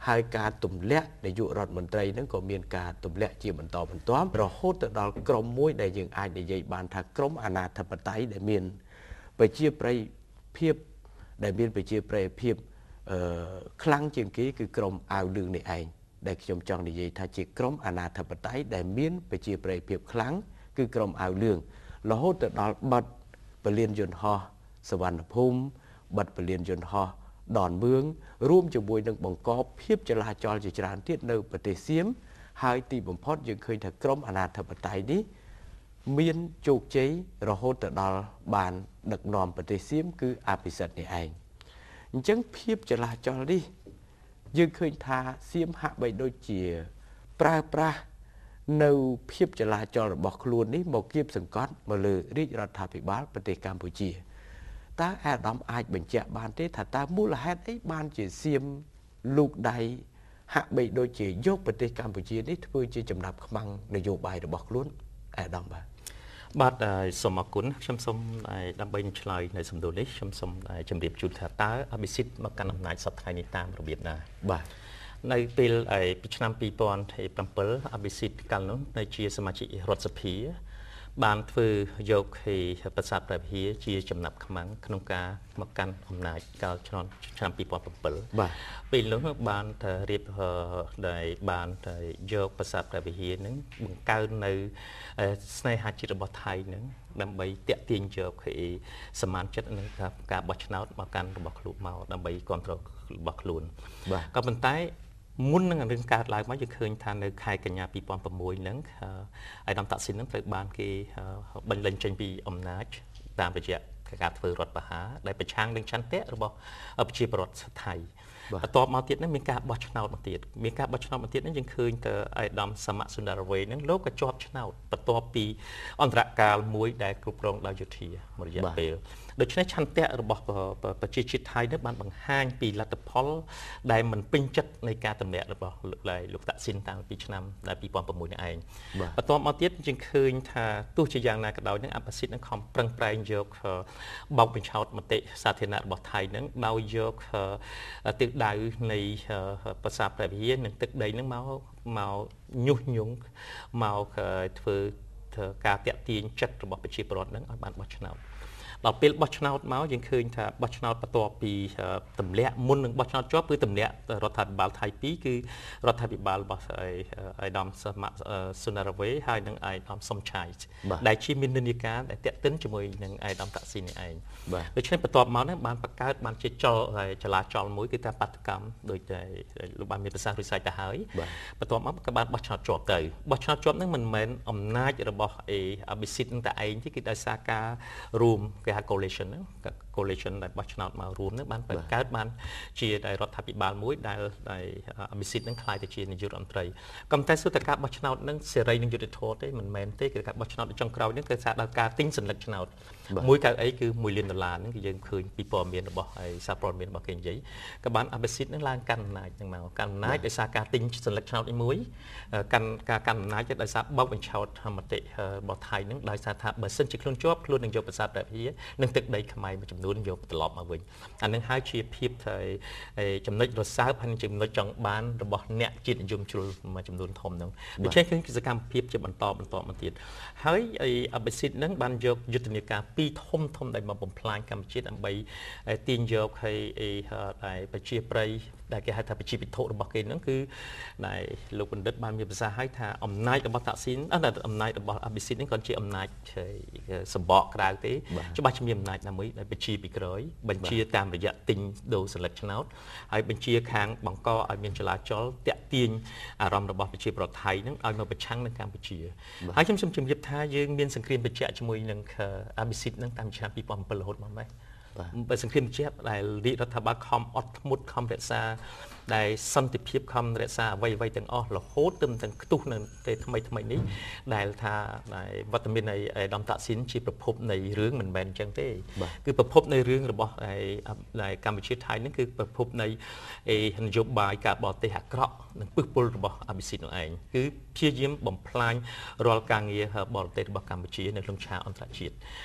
Speaker 1: ហើយការទម្លាក់នាយករដ្ឋមន្ត្រីហ្នឹងក៏មានការទម្លាក់ជាបន្តបន្ទាប់រហូតទៅដល់ក្រមមួយដែលយើងអាចនិយាយបានថាក្រមអាណាធិបតេយ្យដែលមានប្រជាប្រិយភាពដែលមានប្រជាប្រិយភាពអឺខ្លាំងជាងគេគឺក្រមអាវលឿងនេះឯងដែលខ្ញុំចង់និយាយថាជាក្រមអាណាធិបតេយ្យដែលមានប្រជាប្រិយភាពខ្លាំងគឺក្រមអាវលឿងរហូតទៅដល់បတ်ពលានយន្តហោះសវណ្ណភូមិបတ်ពលានយន្តហោះដនមឿងរួមជាមួយនឹងបង្កភាពចលាចលជាច្រើនទៀតនៅប្រទេសសៀមហើយទីបំផុតយើងឃើញថាក្រមអាណាធិបតេយ្យនេះមានជោគជ័យរហូតទៅដល់បានដឹកនាំប្រទេសសៀមគឺអភិសិទ្ធនេះឯងអញ្ចឹងភាពចលាចលនេះយើងឃើញថាសៀមហាក់បីដូចជាប្រើប្រាស់នៅភាពចលាចលរបស់ខ្លួននេះមកគៀបសង្កត់មកលើរាជរដ្ឋាភិបាលប្រទេសកម្ពុជាតើអាដាមអាចបញ្ជាក់បានទេថាតើមូលហេតុអីបានជាសៀមលូកដៃហាក់បីដូចជាយកប្រទេសកម្ពុជានេះធ្វើជាចំណាប់ខ្មាំងនយោបាយរបស់ខ្លួនអាដាមបាទ
Speaker 2: បាទសូមអរគុណខ្ញុំសូមដើម្បីឆ្លើយនៅសំណួរនេះខ្ញុំសូមជម្រាបជូនថាតើអភិសិទ្ធមកកាន់អំណាចសពថ្ងៃនេះតាមរបៀបណា
Speaker 1: បាទ
Speaker 2: នៅពេលពីឆ្នាំពីរពាន់ប្រាំពីរអភិសិទ្ធកាលនោះនៅជាសមាជិករដ្ឋសភាបានធ្វើយកប្រសាទព្រះវិហារជាចំណាប់ខ្មាំងក្នុងការមកកាន់អំណាចកាលឆ្នាំពីរពាន់ប្រាំពីរ
Speaker 1: បាទ
Speaker 2: ពេលនោះបានតែរៀបដែលបានតែយកប្រសាទព្រះវិហារនឹងបង្កើននៅស្នេហាជាតិរបស់ថៃនឹងដើម្បីតាក់ទាញយកសមានចិត្តនឹងការបោះឆ្នោតមកកាន់របស់ខ្លួនមកដើម្បីគ្រប់គ្រងរបស់ខ្លួនក៏ប៉ុន្តែមុននឹងរឿងកើតឡើងមកយើងឃើញថានៅខែកញ្ញាពីរពាន់ប្រាំមួយហ្នឹងអាដាមតាក់ស៊ីនហ្នឹងត្រូវបានគេបញ្ចេញចេញពីអំណាចតាមរយៈការធ្វើរដ្ឋប្រហារដែលប្រឆាំងនឹងឆន្ទៈរបស់ប្រជាពលរដ្ឋថៃបន្ទាប់មកទៀតហ្នឹងមានការបោះឆ្នោតមកទៀតមានការបោះឆ្នោតមកទៀតហ្នឹងយើងឃើញទៅអាដាមសមសុនដារវេហ្នឹងលោកក៏ជាប់ឆ្នោតបន្ទាប់ពីអន្តរកាលមួយដែលគ្រប់គ្រងដោយយោធាមួយរយៈពេលដូច្នេះឆន្ទៈរបស់ប្រជាជាតិថៃនេះបានបង្ហាញពីលទ្ធផលដែលមិនពេញចិត្តនៃការទម្លាក់របស់លោកតាក់ស៊ីនតាំងពីឆ្នាំពីរពាន់ប្រាំមួយនេះឯងបន្ទាប់មកទៀតយើងឃើញថាទោះជាយ៉ាងណាក៏ដោយនឹងអភិសិទ្ធនឹងខំប្រឹងប្រែងយកបោកបញ្ឆោតមតិសាធារណៈរបស់ថៃនឹងដោយយកទិសដៅនៃប្រាសាទព្រះវិហារនិងទឹកដីនឹងមកមកញុះញង់មកធ្វើការតាក់ទាញចិត្តរបស់ប្រជាពលរដ្ឋនឹងឲ្យបានបោះឆ្នោតដល់ពេលបោះឆ្នោតមកយើងឃើញថាបោះឆ្នោតបន្ទាប់ពីទម្លាក់មុននឹងបោះឆ្នោតជាប់គឺទម្លាក់រដ្ឋាភិបាលថៃពីរគឺរដ្ឋាភិបាលរបស់អាដាមសុនដារវេហើយនិងអាដាមសុំឆៃដែលជាមាននិន្នាការដែលតាក់ទិនជាមួយនឹងអាដាមតាក់ស៊ីននេះឯងដូច្នេះបន្ទាប់មកហ្នឹងបានបង្កើតបានជាចលចលាចលមួយគឺថាបាតកម្មដោយតែលោកបានមានប្រសាសន៍រួចស្រេចទៅហើយបន្ទាប់មកក៏បានបោះឆ្នោតជាប់ទៅបោះឆ្នោតជាប់ហ្នឹងមិនមែនអំណាចរបស់អភិសិទ្ធនឹងតែឯងទេគឺដោយសារការរួមគេហៅ coalition ហ្នឹង coalition ដែលបោះឆ្នោតមករួមហ្នឹងបានបង្កើតបានជាដែលរដ្ឋាភិបាលមួយដែលដែលអភិសិទ្ធនឹងខ្លាយទៅជានាយករដ្ឋមន្ត្រីក៏តែសុទ្ធតែការបោះឆ្នោតហ្នឹងសេរីនឹងយុត្តិធម៌ទេមិនមែនទេគឺការបោះឆ្នោតចុងក្រោយហ្នឹងគឺសារដល់ការទិញសัญลักษณ์ឆ្នោតមួយកៅអីគឺមួយលានដុល្លារហ្នឹងគឺយើងឃើញពីព័ត៌មានរបស់ឯសារព័ត៌មានរបស់គេនិយាយក៏បានអភិសិទ្ធនឹងឡើងកាន់អំណាចហ្នឹងមកកាន់អំណាចដោយសារការទិញសัญลักษณ์ឆ្នោតនេះមួយកាន់ការកាន់អំណាចដោយសារបោកបញ្ឆោតមតិរបស់ថៃហ្នឹងដោយសារថាបើសិនជាខ្លួនជាប់ខ្លួននឹងយកប្រសាទព្រះវិហារនិងទឹកដីខ្មែរមួយចំនួនយកត្រឡប់មកវិញអានឹងហើយជាភាពចំណុចរសើបហើយចំណុចចង់បានរបស់អ្នកជាតិនិយមជ្រុលមួយចំនួនធំហ្នឹងដូច្នេះគឺសកម្មភាពជាបន្តបន្តមកទៀតហើយអភិសិទ្ធហ្នឹងបានយកយុទ្ធនាការពីរធំធំដែលមកបំផ្លាញកម្ពុជាដើម្បីទាញយកឲ្យដែលប្រជាប្រិយដែលគេហៅថាប្រជាពិធរបស់គេហ្នឹងគឺដែលលោកបណ្ឌិតបានមានប្រសាសន៍ឲ្យថាអំណាចរបស់តាក់ស៊ីនអំណាចរបស់អភិសិទ្ធហ្នឹងគាត់ជាអំណាចសម្បកក្រៅទេច្បាស់ជាមានអំណាចណាមួយដែលបញ្ជាពីក្រោយបញ្ជាតាមរយៈទិញដូរសិលឹកឆ្នោតហើយបញ្ជាខាងបង្កឲ្យមានចលាចលតាក់ទាញអារម្មណ៍របស់ប្រជាប្រដ្ឋថៃហ្នឹងឲ្យមកប្រឆាំងនឹងកម្ពុជាហើយខ្ញុំសូមជម្រាបថាយើងមានសង្គ្រាមបញ្ជាក់ជាមួយនឹងអភិសិទ្ធហ្នឹងតាំងពីឆ្នាំពីរពាន់ប្រាំពីររហូតមកនេះបើសង្គ្រាមជាដែលរាជរដ្ឋាភិបាលខំអត់ធ្មត់ខំរក្សាដែលសន្តិភាពខំរក្សាអ្វីអ្វីទាំងអស់រហូតទៅទាំងខ្ទុះនៅតែថ្មីថ្មីនេះដែលថាវត្តមាននៃអាដាមតាក់ស៊ីនជាប្រភពនៃរឿងមិនមែនអញ្ចឹងទេគឺប្រភពនៃរឿងរបស់កម្ពុជាថៃនេះគឺប្រភពនៃនយោបាយការបរទេសអាក្រក់និងពឹសពុលរបស់អភិសិទ្ធនោះឯងគឺព្យាយាមបំផ្លាញរាល់ការងារបរទេសរបស់កម្ពុជានៅក្នុងឆាកអន្តរជាតិ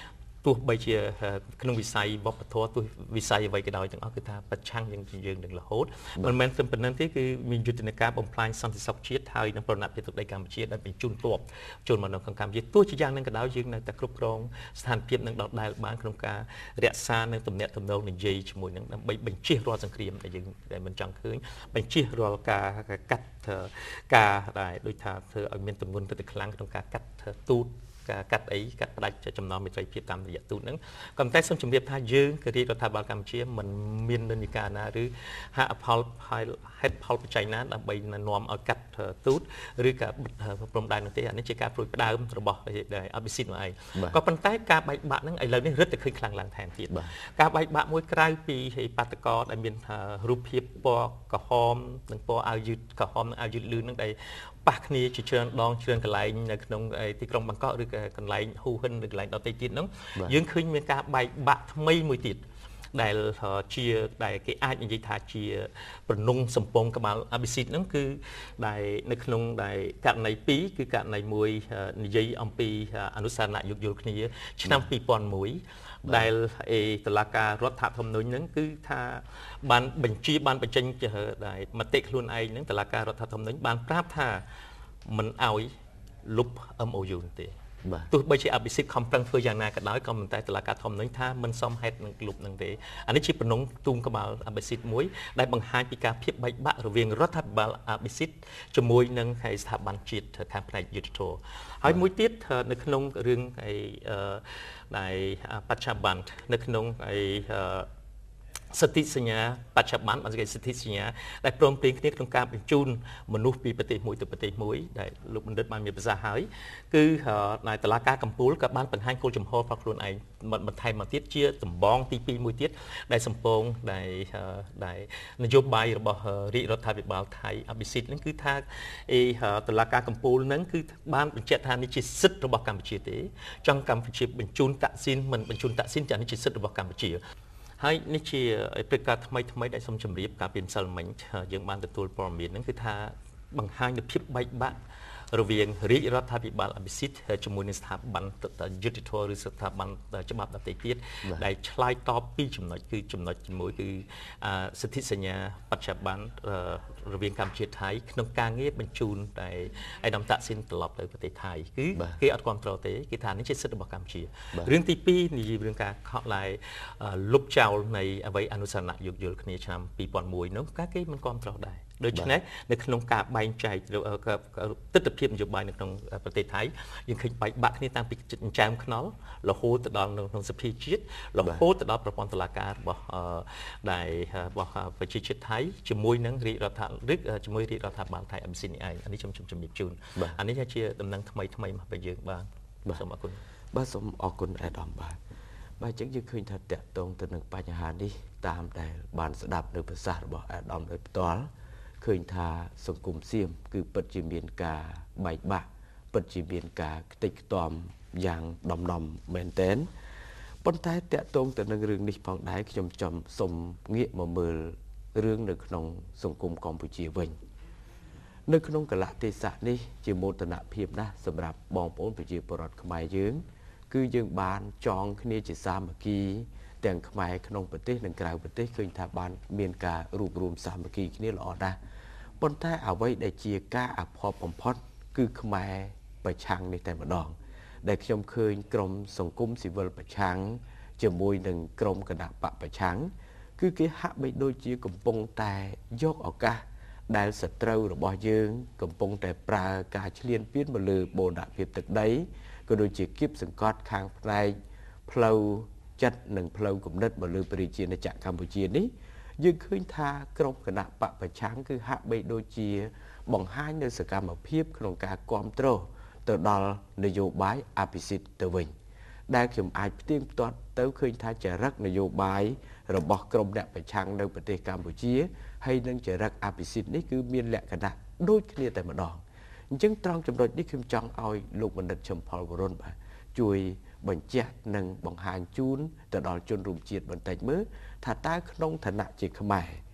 Speaker 2: ទោះបីជាក្នុងវិស័យវប្បធម៌ទោះវិស័យអ្វីក៏ដោយទាំងអស់គឺថាប្រឆាំងយើងយើងនឹងរហូតមិនមែនត្រឹមប៉ុណ្្នឹងទេគឺមានយុទ្ធនាការបំផ្លាញសន្តិសុខជាតិហើយនឹងប្រណិប័តទឹកដីកម្ពុជាដែលបញ្ជូនទ័ពចូលមកនៅក្នុងកម្ពុជាទោះជាយ៉ាងនឹងក៏ដោយយើងនៅតែគ្រប់គ្រងស្ថានភាពនឹងដដែលបានក្នុងការរក្សានៅទំនាក់ទំនងនិយាយជាមួយនឹងដើម្បីបញ្ជៀសរាល់សង្គ្រាមដែលយើងដែលមិនចង់ឃើញបញ្ជៀសរាល់ការកាត់ការដែលដូចថាធ្វើឲ្យមានទម្ងន់ទៅខ្លាំងក្នុងការកាត់ទូតការកាត់អីកាត់ផ្ដាច់ចំណងមេត្រីភាពតាមរយៈទូតហ្នឹងក៏តែសូមជម្រាបថាយើងគឺរាជរដ្ឋាភិបាលកម្ពុជាមិនមាននិន្នាការណាឬហេតុផលហេតុផលបច្ច័យណាដើម្បីនាំឲ្យកាត់ទូតឬការបិទព្រំដែននោះទេអានេះជាការព្រួយផ្ដើមរបស់អភិសិទ្ធមកឯងក៏ប៉ុន្តែការបែកបាក់ហ្នឹងឥឡូវនេះរឹតតែឃើញខ្លាំងឡើងថែមទៀតការបែកបាក់មួយក្រៅពីបាតកោដែលមានរូបភាពពណ៌ក្រហមនិងពណ៌អាវយឺតក្រហមនិងអាវយឺតលឿនហ្នឹងដែលប៉ះគ្នាជាច្រើនដងច្រើនកន្លែងនៅក្នុងទីក្រុងបាងកកឬក៏កន្លែងហ៊ូហិនឬកន្លែងដទៃទៀតហ្នឹងយើងឃើញមានការបែកបាក់ថ្មីមួយទៀតដែលជាដែលគេអាចនិយាយថាជាប្រណុងសម្ពងក្បាលអភិសិទ្ធហ្នឹងគឺដែលនៅក្នុងដែលករណីពីរគឺករណីមួយនិយាយអំពីអនុសារណៈយោគយល់គ្នាឆ្នាំពីរពាន់មួយដែលអេតុលាការរដ្ឋធម្មនុញ្ញហ្នឹងគឺថាបានបញ្ជាបានបញ្ចេញដែលមតិខ្លួនឯងហ្នឹងតុលាការរដ្ឋធម្មនុញ្ញបានប្រាប់ថាមិនអោយលុប เอ็ม โอ ยู ទេទោះបីជាអភិសិទ្ធខំប្រឹងធ្វើយ៉ាងណាក៏ដោយក៏មិនតែតុលាការធម្មនុញ្ញថាមិនសមហេតុនឹងលុបនឹងទេអានេះជាបំណងទូងក្បាលអភិសិទ្ធមួយដែលបង្ហាញពីការភាពបែកបាក់រវាងរដ្ឋាភិបាលអភិសិទ្ធជាមួយនឹងស្ថាប័នជាតិខាងផ្នែកយុត្តិធម៌ហើយមួយទៀតនៅក្នុងរឿងឯដែលបច្ចុប្បន្ននៅក្នុងឯសិទ្ធិសញ្ញាបច្ចុប្បន្នបានគេសិទ្ធិសញ្ញាដែលព្រមព្រៀងគ្នាក្នុងការបញ្ជូនមនុស្សពីប្រទេសមួយទៅប្រទេសមួយដែលលោកបណ្ឌិតបានមានប្រសាសន៍ហើយគឺដែលតុលាការកំពូលក៏បានបង្ហាញគោលចំហរបស់ខ្លួនឯងបន្ថែមមកទៀតជាតម្បងទីពីរមួយទៀតដែលសម្ពងដែលដែលនយោបាយរបស់រាជរដ្ឋាភិបាលថៃអភិសិទ្ធនឹងគឺថាអីតុលាការកំពូលនឹងគឺបានបញ្ជាក់ថានេះជាសិទ្ធិរបស់កម្ពុជាទេចង់កម្ពុជាបញ្ជូនតាក់ស៊ីនមិនបញ្ជូនតាក់ស៊ីនចានេះជាសិទ្ធិរបស់កម្ពុជាហើយនេះជាព្រឹត្តិការណ៍ថ្មីថ្មីដែលសូមជម្រាបការពីម្សិលមិញយើងបានទទួលព័ត៌មានហ្នឹងគឺថាបង្ហាញនូវភាពបែកបាក់រវាងរាជរដ្ឋាភិបាលអភិសិទ្ធជាមួយនឹងស្ថាប័នយុត្តិធម៌ឬស្ថាប័នច្បាប់ដទៃទៀតដែលឆ្លើយតបពីចំណុចគឺចំណុចមួយគឺសិទ្ធិសញ្ញាបច្ចុប្បន្នរវាងកម្ពុជាថៃក្នុងការងារបញ្ជូនតែឯកឧត្តមតាក់ស៊ីនត្រឡប់ទៅប្រទេសថៃគឺគេអត់គ្រប់គ្រងទេគេថានេះជាសិទ្ធិរបស់កម្ពុជារឿងទីពីរនិយាយរឿងការខកឡាយលុបចោលនៃអ្វីអនុសារណៈយោគយល់គ្នាឆ្នាំពីរពាន់មួយនោះការគេមិនគ្រប់គ្រងដែរដូច្នេះនៅក្នុងការបែងចែកទស្សនវិជ្ជានយោបាយនៅក្នុងប្រទេសថៃយើងឃើញបែកបាក់គ្នាតាំងពីចិញ្ចើមខ្នល់រហូតទៅដល់ក្នុងសភាជាតិរហូតទៅដល់ប្រព័ន្ធតុលាការរបស់ដែលរបស់ប្រជាជាតិថៃជាមួយនឹងរាជរដ្ឋាភិបាលឬជាមួយរាជរដ្ឋាភិបាលថៃអភិសិទ្ធនេះឯងអានេះខ្ញុំជំរាបជូនអានេះជាដំណឹងថ្មីថ្មីមកពីយើងបាទសូមអរគុណ
Speaker 1: បាទសូមអរគុណអាដាមបាទបាទអញ្ចឹងយើងឃើញថាតកតងទៅនឹងបញ្ហានេះតាមដែលបានស្ដាប់នៅប្រសាសន៍របស់អាដាមដោយផ្ទាល់ឃើញថាសង្គមសៀមគឺពិតជាមានការបែកបាក់ពិតជាមានការខ្ទេចខ្ទាំយ៉ាងដំណំមែនទែនប៉ុន្តែតកតងទៅនឹងរឿងនេះផងដែរខ្ញុំចង់សូមងាកមកមើលរឿងនៅក្នុងសង្គមកម្ពុជាវិញនៅក្នុងកលៈទេសៈនេះជាមោទនភាពណាស់សម្រាប់បងប្អូនប្រជាពលរដ្ឋខ្មែរយើងគឺយើងបានចងគ្នាជាសាមគ្គីទាំងខ្មែរក្នុងប្រទេសនិងក្រៅប្រទេសឃើញថាបានមានការរួបរวมសាមគ្គីគ្នាល្អណាស់ប៉ុន្តែអ្វីដែលជាការអភ័ព្វបំផុតគឺខ្មែរប្រឆាំងនេះតែម្ដងដែលខ្ញុំឃើញក្រមសង្គមស៊ីវិលប្រឆាំងជាមួយនឹងក្រមគណៈបកប្រឆាំងគឺគេហាក់បីដូចជាកំពុងតែយកឱកាសដែលសត្រូវរបស់យើងកំពុងតែប្រើការឈ្លានពានមកលើបូរណភាពទឹកដីក៏ដូចជាគៀបសង្កត់ខាងផ្នែកផ្លូវចិត្តនិងផ្លូវគំនិតមកលើប្រជាណាចក្រកម្ពុជានេះយើងឃើញថាក្រុមគណៈបកប្រឆាំងគឺហាក់បីដូចជាបង្ហាញនៅសកម្មភាពក្នុងការគ្រប់គ្រងទៅដល់នយោបាយអភិសិទ្ធទៅវិញដែលខ្ញុំអាចផ្ទៀងផ្ទាត់ទៅឃើញថាចរិតនយោបាយរបស់ក្រុមអ្នកប្រឆាំងនៅប្រទេសកម្ពុជាហើយនឹងចរិតអភិសិទ្ធនេះគឺមានលក្ខណៈដូចគ្នាតែម្ដងអញ្ចឹងត្រង់ចំណុចនេះខ្ញុំចង់ឲ្យលោកបណ្ឌិតឈឹមផលវរុនបាទជួយបញ្ជាក់និងបង្ហាញជូនទៅដល់ជនរួមជាតិបន្តិចមើលថាតើក្នុងឋានៈជាខ្មែរ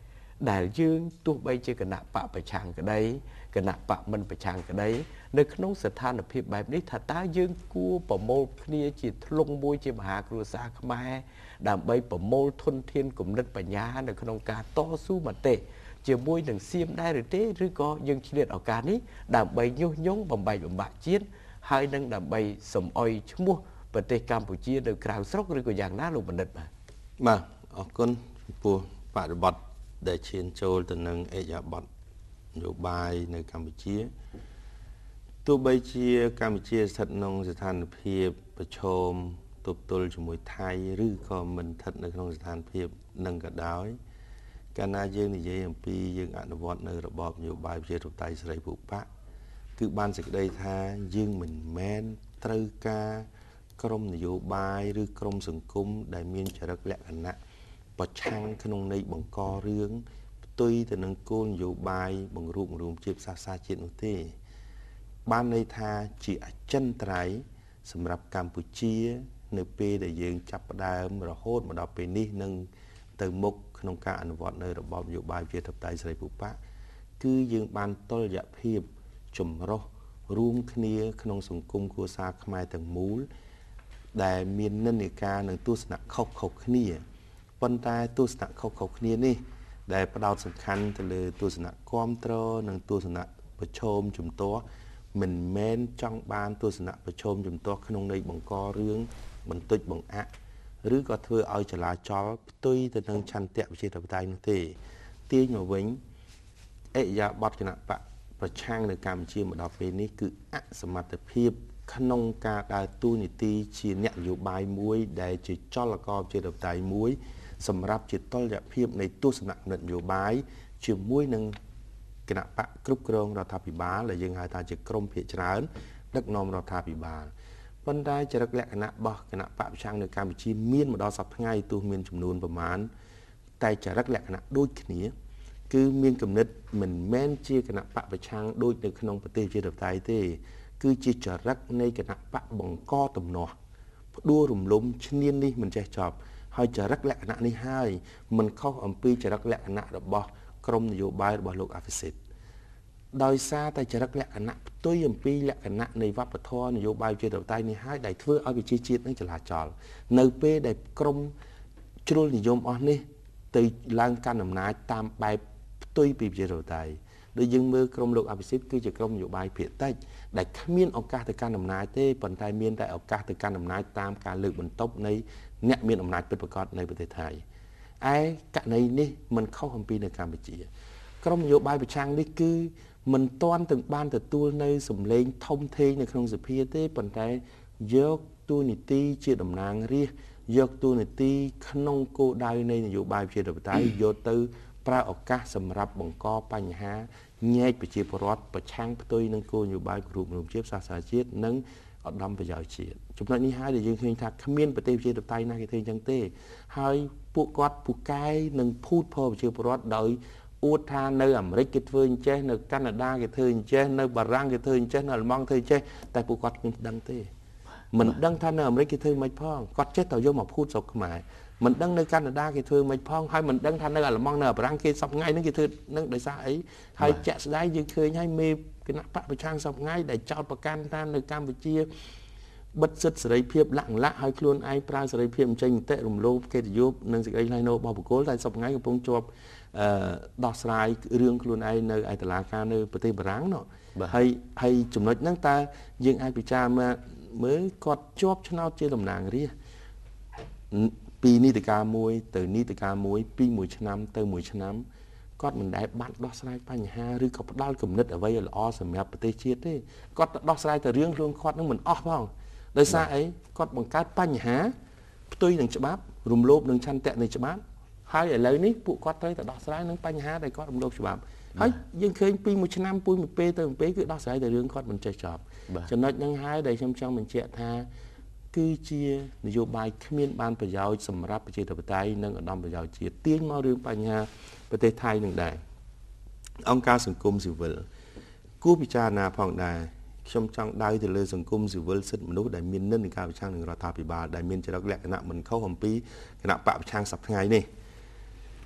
Speaker 1: ដែលយើងទោះបីជាគណៈបកប្រឆាំងក្តីគណៈបកមិនប្រឆាំងក្តីនៅក្នុងស្ថានភាពបែបនេះថាតើយើងគួរប្រមូលគ្នាជាធ្លុងមួយជាមហាគ្រួសារខ្មែរដើម្បីប្រមូលធនធានគំនិតបញ្ញានៅក្នុងការតស៊ូមតិជាមួយនឹងសៀមដែរឬទេឬក៏យើងឆ្លៀតឱកាសនេះដើម្បីញុះញង់បំបែកបំបាក់ជាតិហើយនឹងដើម្បីសំអុយឈ្មោះប្រទេសកម្ពុជានៅក្រៅស្រុកឬក៏យ៉ាងណាលោកបណ្ឌិតបាទ
Speaker 3: បាទអរគុណចំពោះបរិបទដែលឈានចូលទៅនឹងអេយ៉ាបតនយោបាយនៅកម្ពុជាទោះបីជាកម្ពុជាស្ថិតក្នុងស្ថានភាពប្រឈមទប់ទល់ជាមួយថៃឬក៏មិនស្ថិតនៅក្នុងស្ថានភាពនឹងក៏ដោយកាលណាយើងនិយាយអំពីយើងអនុវត្តនៅរបបនយោបាយប្រជាធិបតេយ្យសេរីភូប៉ាគឺបានសេចក្តីថាយើងមិនមែនត្រូវការក្រមនយោបាយឬក្រមសង្គមដែលមានចរិតលក្ខណៈប្រឆាំងក្នុងន័យបង្ករឿងផ្ទុយទៅនឹងគោលនយោបាយបង្រួបបង្រួមជាតិសាសនាជាតិនោះទេបានន័យថាជាអចិន្ត្រៃយ៍សម្រាប់កម្ពុជានៅពេលដែលយើងចាប់ផ្ដើមរហូតមកដល់ពេលនេះនឹងទៅមុខក្នុងការអនុវត្តនៅរបបនយោបាយប្រជាធិបតេយ្យសេរីភូប៉ាគឺយើងបានតុល្យភាពចម្រុះរួមគ្នាក្នុងសង្គមគ្រួសារខ្មែរទាំងមូលដែលមាននិន្នាការនិងទស្សនៈខុសៗគ្នាប៉ុន្តែទស្សនៈខុសៗគ្នានេះដែលផ្ដោតសំខាន់ទៅលើទស្សនៈគាំទ្រនិងទស្សនៈប្រឈមជំទាស់មិនមែនចង់បានទស្សនៈប្រឈមជំទាស់ក្នុងន័យបង្ករឿងបន្តិចបង្អាក់ឬក៏ធ្វើឲ្យចលាចលផ្ទុយទៅនឹងឆន្ទៈប្រជាធិបតេយ្យនោះទេទាញមកវិញអិយាបថគណៈបកប្រឆាំងនៅកម្ពុជាមកដល់ពេលនេះគឺអសមត្ថភាពក្នុងការដើរតួនាទីជាអ្នកនយោបាយមួយដែលជាចលករប្រជាធិបតេយ្យមួយសម្រាប់ជាតុល្យភាពនៃទស្សនៈនយោបាយជាមួយនឹងគណៈបកគ្រប់គ្រងរដ្ឋាភិបាលដែលយើងហៅថាជាក្រមភាគច្រើនដឹកនាំរដ្ឋាភិបាលប៉ុន្តែចរិតលក្ខណៈរបស់គណៈបកប្រឆាំងនៅកម្ពុជាមានមកដល់សប្តាហ៍ថ្ងៃទោះមានចំនួនប្រមាណតែចរិតលក្ខណៈដូចគ្នាគឺមានគំនិតមិនមែនជាគណៈបកប្រឆាំងដូចនៅក្នុងប្រទេសជាធិបតេយ្យទេគឺជាចរិតនៃគណៈបកបង្កទំនាស់ផ្ដួលរំលំឈ្នាននេះមិនចេះចប់ហើយចរិតលក្ខណៈនេះហើយមិនខុសអំពីចរិតលក្ខណៈរបស់ក្រមនយោបាយរបស់លោកអភិសិទ្ធដោយសារតែចរិតលក្ខណៈផ្ទុយអំពីលក្ខណៈនៃវប្បធម៌នយោបាយប្រជាធិបតេយ្យនេះហើយដែលធ្វើឲ្យប្រជាជាតិនឹងចលាចលនៅពេលដែលក្រមជ្រុលនិយមអស់នេះទៅឡើងកាន់អំណាចតាមបែបផ្ទុយពីប្រជាធិបតេយ្យដូចយើងមើលក្រមលោកអភិសិទ្ធគឺជាក្រមនយោបាយភាគតិចដែលគ្មានឱកាសទៅកាន់អំណាចទេប៉ុន្តែមានតែឱកាសទៅកាន់អំណាចតាមការលើកបន្ទប់នៃអ្នកមានអំណាចពិតប្រាកដនៅប្រទេសថៃឯករណីនេះមិនខុសអំពីនៅកម្ពុជាក្រមនយោបាយប្រឆាំងនេះគឺមិនទាន់ទាំងបានទទួលនៅសម្លេងធំធេងនៅក្នុងសភាទេប៉ុន្តែយកតួនាទីជាតំណាងរាស្ត្រយកតួនាទីក្នុងគោលដៅនៃនយោបាយប្រជាធិបតេយ្យយកទៅប្រើឱកាសសម្រាប់បង្កបញ្ហាញែកប្រជាពលរដ្ឋប្រឆាំងផ្ទុយនឹងគោលនយោបាយគ្រប់គ្រងជាតិសាសនាជាតិនិងឧត្តមប្រយោជន៍ជាតិចំណុចនេះហើយដែលយើងឃើញថាគ្មានប្រទេសប្រជាធិបតេយ្យណាគេធ្វើអញ្ចឹងទេហើយពួកគាត់ពូកែនឹងភូតផលប្រជាពលរដ្ឋដោយអួតថានៅអាមេរិកគេធ្វើអញ្ចេះនៅកាណាដាគេធ្វើអញ្ចេះនៅបារាំងគេធ្វើអញ្ចេះនៅអាល្លឺម៉ង់ធ្វើអញ្ចេះតែពួកគាត់មិនដឹងទេមិនដឹងថានៅអាមេរិកគេធ្វើមិនផងគាត់ចេះតែយកមកភូតស្រុកខ្មែរមិនដឹងនៅកាណាដាគេធ្វើមិនផងហើយមិនដឹងថានៅអាល្លឺម៉ង់នៅបារាំងគេសប្ងៃហ្នឹងគេធ្វើនឹងដោយសារអីហើយជាក់ស្ដែងយើងឃើញហើយមេគណៈបកប្រឆាំងសប្ងៃដែលចោតប្រកាន់ថានៅកម្ពុជាបិទសិទ្ធិសេរីភាពលាក់លាក់ឲ្យខ្លួនឯងប្រើសេរីភាពអញ្ចឹងមតិរំលោភកិត្តិយសនិងសេចក្តីថ្លៃថ្នូររបស់បុគ្គលតែសប្ងៃកំពុងជាប់អឺដោះស្រាយរឿងខ្លួនឯងនៅឯតុលាការនៅប្រទេសបារាំងនោះហើយហើយចំណុចហ្នឹងតើយើងអាចពិចារណាមើលគាត់ជាប់ឆ្នោតជាតំណាងរាស្ត្រពីនីតិកាលមួយទៅនីតិកាលមួយពីមួយឆ្នាំទៅមួយឆ្នាំគាត់មិនដែលបានដោះស្រាយបញ្ហាឬក៏ផ្ដាល់គំនិតអ្វីឲ្យល្អសម្រាប់ប្រទេសជាតិទេគាត់ដោះស្រាយតែរឿងខ្លួនគាត់នឹងមិនអស់ផងដោយសារអីគាត់បង្កើតបញ្ហាផ្ទុយនឹងច្បាប់រំលោភនឹងឆន្ទៈនៃច្បាប់ហើយឥឡូវនេះពួកគាត់ត្រូវតែដោះស្រាយនឹងបញ្ហាដែលគាត់រំលោភច្បាប់ហើយយើងឃើញពីមួយឆ្នាំពីមួយពេលទៅមួយពេលគឺដោះស្រាយតែរឿងគាត់មិនចេះចប់ចំណុចហ្នឹងហើយដែលខ្ញុំចង់បញ្ជាក់ថាគឺជានយោបាយគ្មានបានប្រយោជន៍សម្រាប់ប្រជាធិបតេយ្យនិងឧត្តមប្រយោជន៍ជាតិទាញមករឿងបញ្ហាប្រទេសថៃនឹងដែរអង្គការសង្គមស៊ីវិលគួរពិចារណាផងដែរខ្ញុំចង់ដៅទៅលើសង្គមស៊ីវិលសិទ្ធិមនុស្សដែលមាននិន្នាការប្រឆាំងនឹងរដ្ឋាភិបាលដែលមានចរិតលក្ខណៈមិនខុសអំពីគណៈបកប្រឆាំងសប្តាហ៍ថ្ងៃនេះ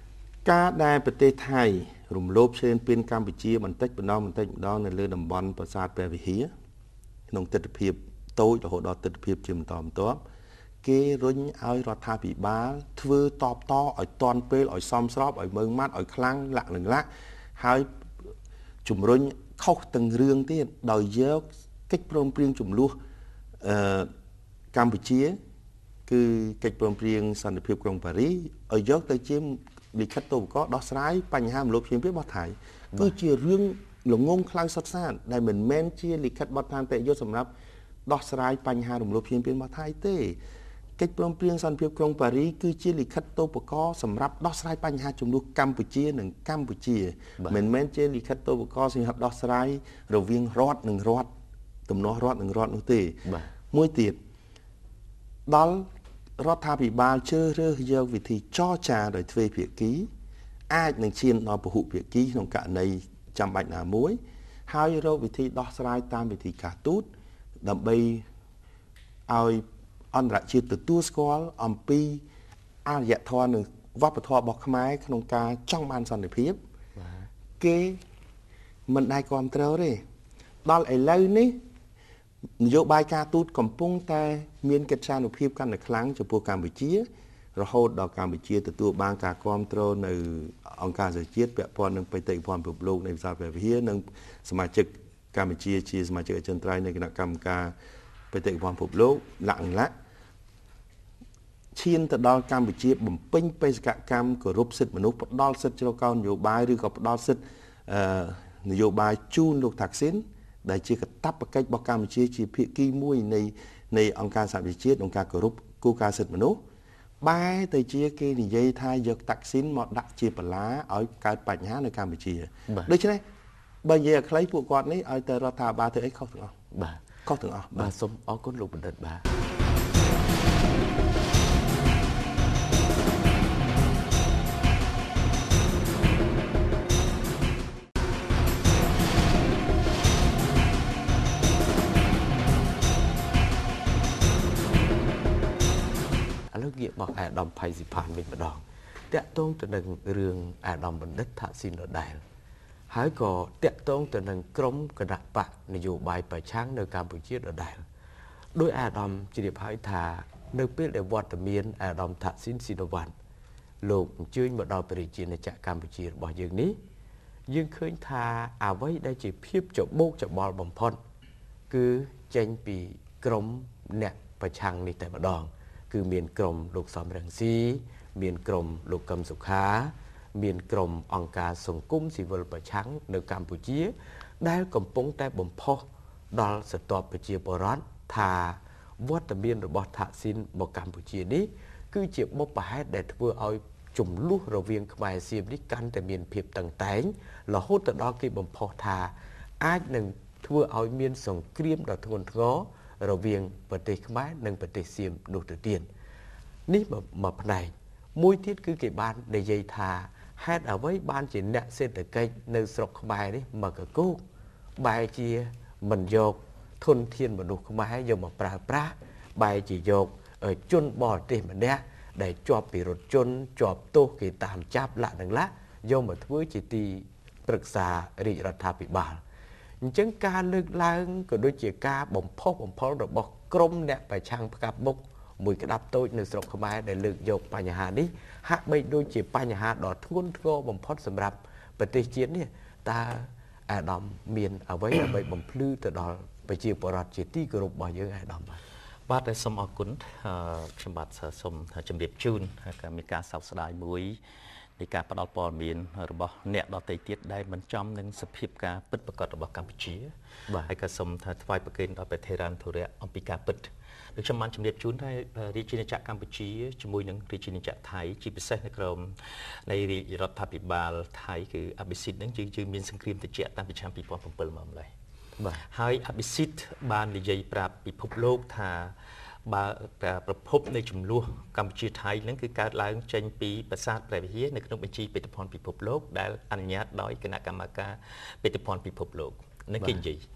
Speaker 3: ការដែលប្រទេសថៃរំលោភឈ្លានពានកម្ពុជាបន្តិចម្ដងបន្តិចម្ដងនៅលើតំបន់ប្រាសាទព្រះវិហារក្នុងទស្សនវិជ្ជាតូចរហូតដល់ទស្សនវិជ្ជាជាបន្តបន្ទាប់គេរុញឲ្យរដ្ឋាភិបាលធ្វើតបតឲ្យតាន់ពេលឲ្យសមស្របឲ្យមើងម៉ាត់ឲ្យខ្លាំងលាក់នឹងលាក់ហើយជំរុញខុសទាំងរឿងទៀតដោយយកកិច្ចព្រមព្រៀងចំនួនអឺកម្ពុជាគឺកិច្ចព្រមព្រៀងសន្តិភាពក្រុងប៉ារីសឲ្យយកទៅជាលិខិតតូបកដោះស្រាយបញ្ហាមលុបឈ្លានពានរបស់ថៃគឺជារឿងល្ងងខ្លៅសុទ្ធសាធដែលមិនមែនជាលិខិតបទដ្ឋានតិយុត្តសម្រាប់ដោះស្រាយបញ្ហារំលោភឈ្លានពានរបស់ថៃទេកិច្ចព្រមព្រៀងសន្តិភាពក្រុងប៉ារីសគឺជាលិខិតតូបកសម្រាប់ដោះស្រាយបញ្ហាចំនួនកម្ពុជានិងកម្ពុជាមិនមែនជាលិខិតតូបកសម្រាប់ដោះស្រាយរវាងរដ្ឋនិងរដ្ឋទំនាស់រដ្ឋនិងរដ្ឋនោះទេមួយទៀតដល់រដ្ឋាភិបាលជ្រើសរើសយកវិធីចរចាដោយទ្វេភាគីអាចនឹងឈានដល់ពហុភាគីក្នុងករណីចាំបាច់ណាមួយហើយរកវិធីដោះស្រាយតាមវិធីការទូតដើម្បីឲ្យអន្តរជាតិទទួលស្គាល់អំពីអរិយធម៌និងវប្បធម៌របស់ខ្មែរក្នុងការចង់បានសន្តិភាពគេមិនដែលគ្រប់គ្រងទេដល់ឥឡូវនេះនយោបាយការទូតកំពុងតែមានកិត្យានុភាពកាន់តែខ្លាំងចំពោះកម្ពុជារហូតដល់កម្ពុជាទទួលបានការគ្រប់គ្រងនៅអង្គការសហជាតិពាក់ព័ន្ធនឹងបេតិកភណ្ឌពិភពលោកនៃប្រាសាទព្រះវិហារនិងសមាជិកកម្ពុជាជាសមាជិកអចិន្ត្រៃយ៍នៃគណៈកម្មការបេតិកភណ្ឌពិភពលោកលក្ខណៈឈានទៅដល់កម្ពុជាបំពេញបេសកកម្មគោរពសិទ្ធិមនុស្សផ្ដល់សិទ្ធិជ្រកកោននយោបាយឬក៏ផ្ដល់សិទ្ធិនយោបាយជូនលោកថាក់ស៊ីនដែលជាកាតព្វកិច្ចរបស់កម្ពុជាជាភាគីមួយនៃនៃអង្គការសហប្រជាជាតិអង្គការគោរពគោលការណ៍សិទ្ធិមនុស្សបែរទៅជាគេនិយាយថាយកតាក់ស៊ីនមកដាក់ជាបន្លាឲ្យកើតបញ្ហានៅកម្ពុជាដូច្នេះបើនិយាយឲ្យខ្លីពួកគាត់នេះឲ្យទៅរដ្ឋាភិបាលធ្វើអីខុសទាំងអស់
Speaker 1: បាទ
Speaker 3: ខុសទាំងអស់
Speaker 1: បាទសូមអរគុណលោកបណ្ឌិតបាទងាកមកអាដាមផៃស៊ីផានវិញម្ដងតាក់ទងទៅនឹងរឿងអាដាមបណ្ឌិតថាក់ស៊ីនដដែលហើយក៏តាក់ទងទៅនឹងក្រមគណៈបកនយោបាយប្រឆាំងនៅកម្ពុជាដដែលដោយអាដាមជ្រាបហើយថានៅពេលដែលវត្តមានអាដាមថាក់ស៊ីនស៊ីណូវ៉ាន់លោកអញ្ជើញមកដល់ប្រជាណាចក្រកម្ពុជារបស់យើងនេះយើងឃើញថាអ្វីដែលជាភាពច្បោកច្បល់បំផុតគឺចេញពីក្រមអ្នកប្រឆាំងនេះតែម្ដងគឺមានក្រុមលោកសំរងស៊ីមានក្រុមលោកកឹមសុខាមានក្រុមអង្គការសង្គមស៊ីវិលប្រឆាំងនៅកម្ពុជាដែលកំពុងតែបំផុសដល់ស្ទាប់ប្រជាពលរដ្ឋថាវត្តមានរបស់ថាក់ស៊ីនមកកម្ពុជានេះគឺជាបុព្វហេតុដែលធ្វើឲ្យចំនួនរវាងខ្មែរសៀមនេះកាន់តែមានភាពតឹងតែងរហូតទៅដល់គេបំផុសថាអាចនឹងធ្វើឲ្យមានសង្គ្រាមដ៏ធ្ងន់ធ្ងររវាងប្រទេសខ្មែរនិងប្រទេសសៀមនោះទៅទៀតនេះមកផ្នែកមួយទៀតគឺគេបាននិយាយថាហេតុអ្វីបានជាអ្នកសេដ្ឋកិច្ចនៅស្រុកខ្មែរនេះមកកកូកបែរជាមិនយកធនធានមនុស្សខ្មែរយកមកប្រើប្រាស់បែរជាយកជនបរទេសម្នាក់ដែលជាប់ពីរថយន្តជាប់ទោសគេតាមចាប់លាក់នឹងលាក់យកមកធ្វើជាទីប្រឹក្សារាជរដ្ឋាភិបាលអញ្ចឹងការលើកឡើងក៏ដូចជាការបំផុសបំផុលរបស់ក្រមអ្នកប្រឆាំងផ្កាប់មុខមួយក្តាប់តូចនៅស្រុកខ្មែរដែលលើកយកបញ្ហានេះហាក់បីដូចជាបញ្ហាដ៏ធ្ងន់ធ្ងរបំផុតសម្រាប់ប្រទេសជាតិនេះតើអាដាមមានអ្វីដើម្បីបំភ្លឺទៅដល់ប្រជាពលរដ្ឋជាទីគោរពរបស់យើងអាដាមបាទ
Speaker 2: បាទតែសូមអរគុណខ្ញុំបាទសូមជម្រាបជូនការមានការសោកស្ដាយមួយនៃការផ្ដល់ព័ត៌មានរបស់អ្នកដទៃទៀតដែលមិនចំនឹងសភាពការពិតប្រាកដរបស់កម្ពុជាហើយក៏សូមថាថ្វាយប្រគេនដល់ព្រះថេរានុធរៈអំពីការពិតដូចខ្ញុំបានជម្រាបជូនថារាជាណាចក្រកម្ពុជាជាមួយនឹងរាជាណាចក្រថៃជាពិសេសនៅក្រោមនៃរដ្ឋាភិបាលថៃគឺអភិសិទ្ធនឹងយើងយើងមានសង្គ្រាមត្រជាក់តាំងពីឆ្នាំពីរពាន់bảyមកម្លេះបាទហើយអភិសិទ្ធបាននិយាយប្រាប់ពិភពលោកថាបើប្រភពនៃចំនួនកម្ពុជាថៃនឹងគឺកើតឡើងចេញពីប្រាសាទព្រះវិហារនៅក្នុងបញ្ជីបេតិកភណ្ឌពិភពលោកដែលអនុញ្ញាតដោយគណៈកម្មការបេតិកភណ្ឌពិភពលោកនឹងគេនិយាយ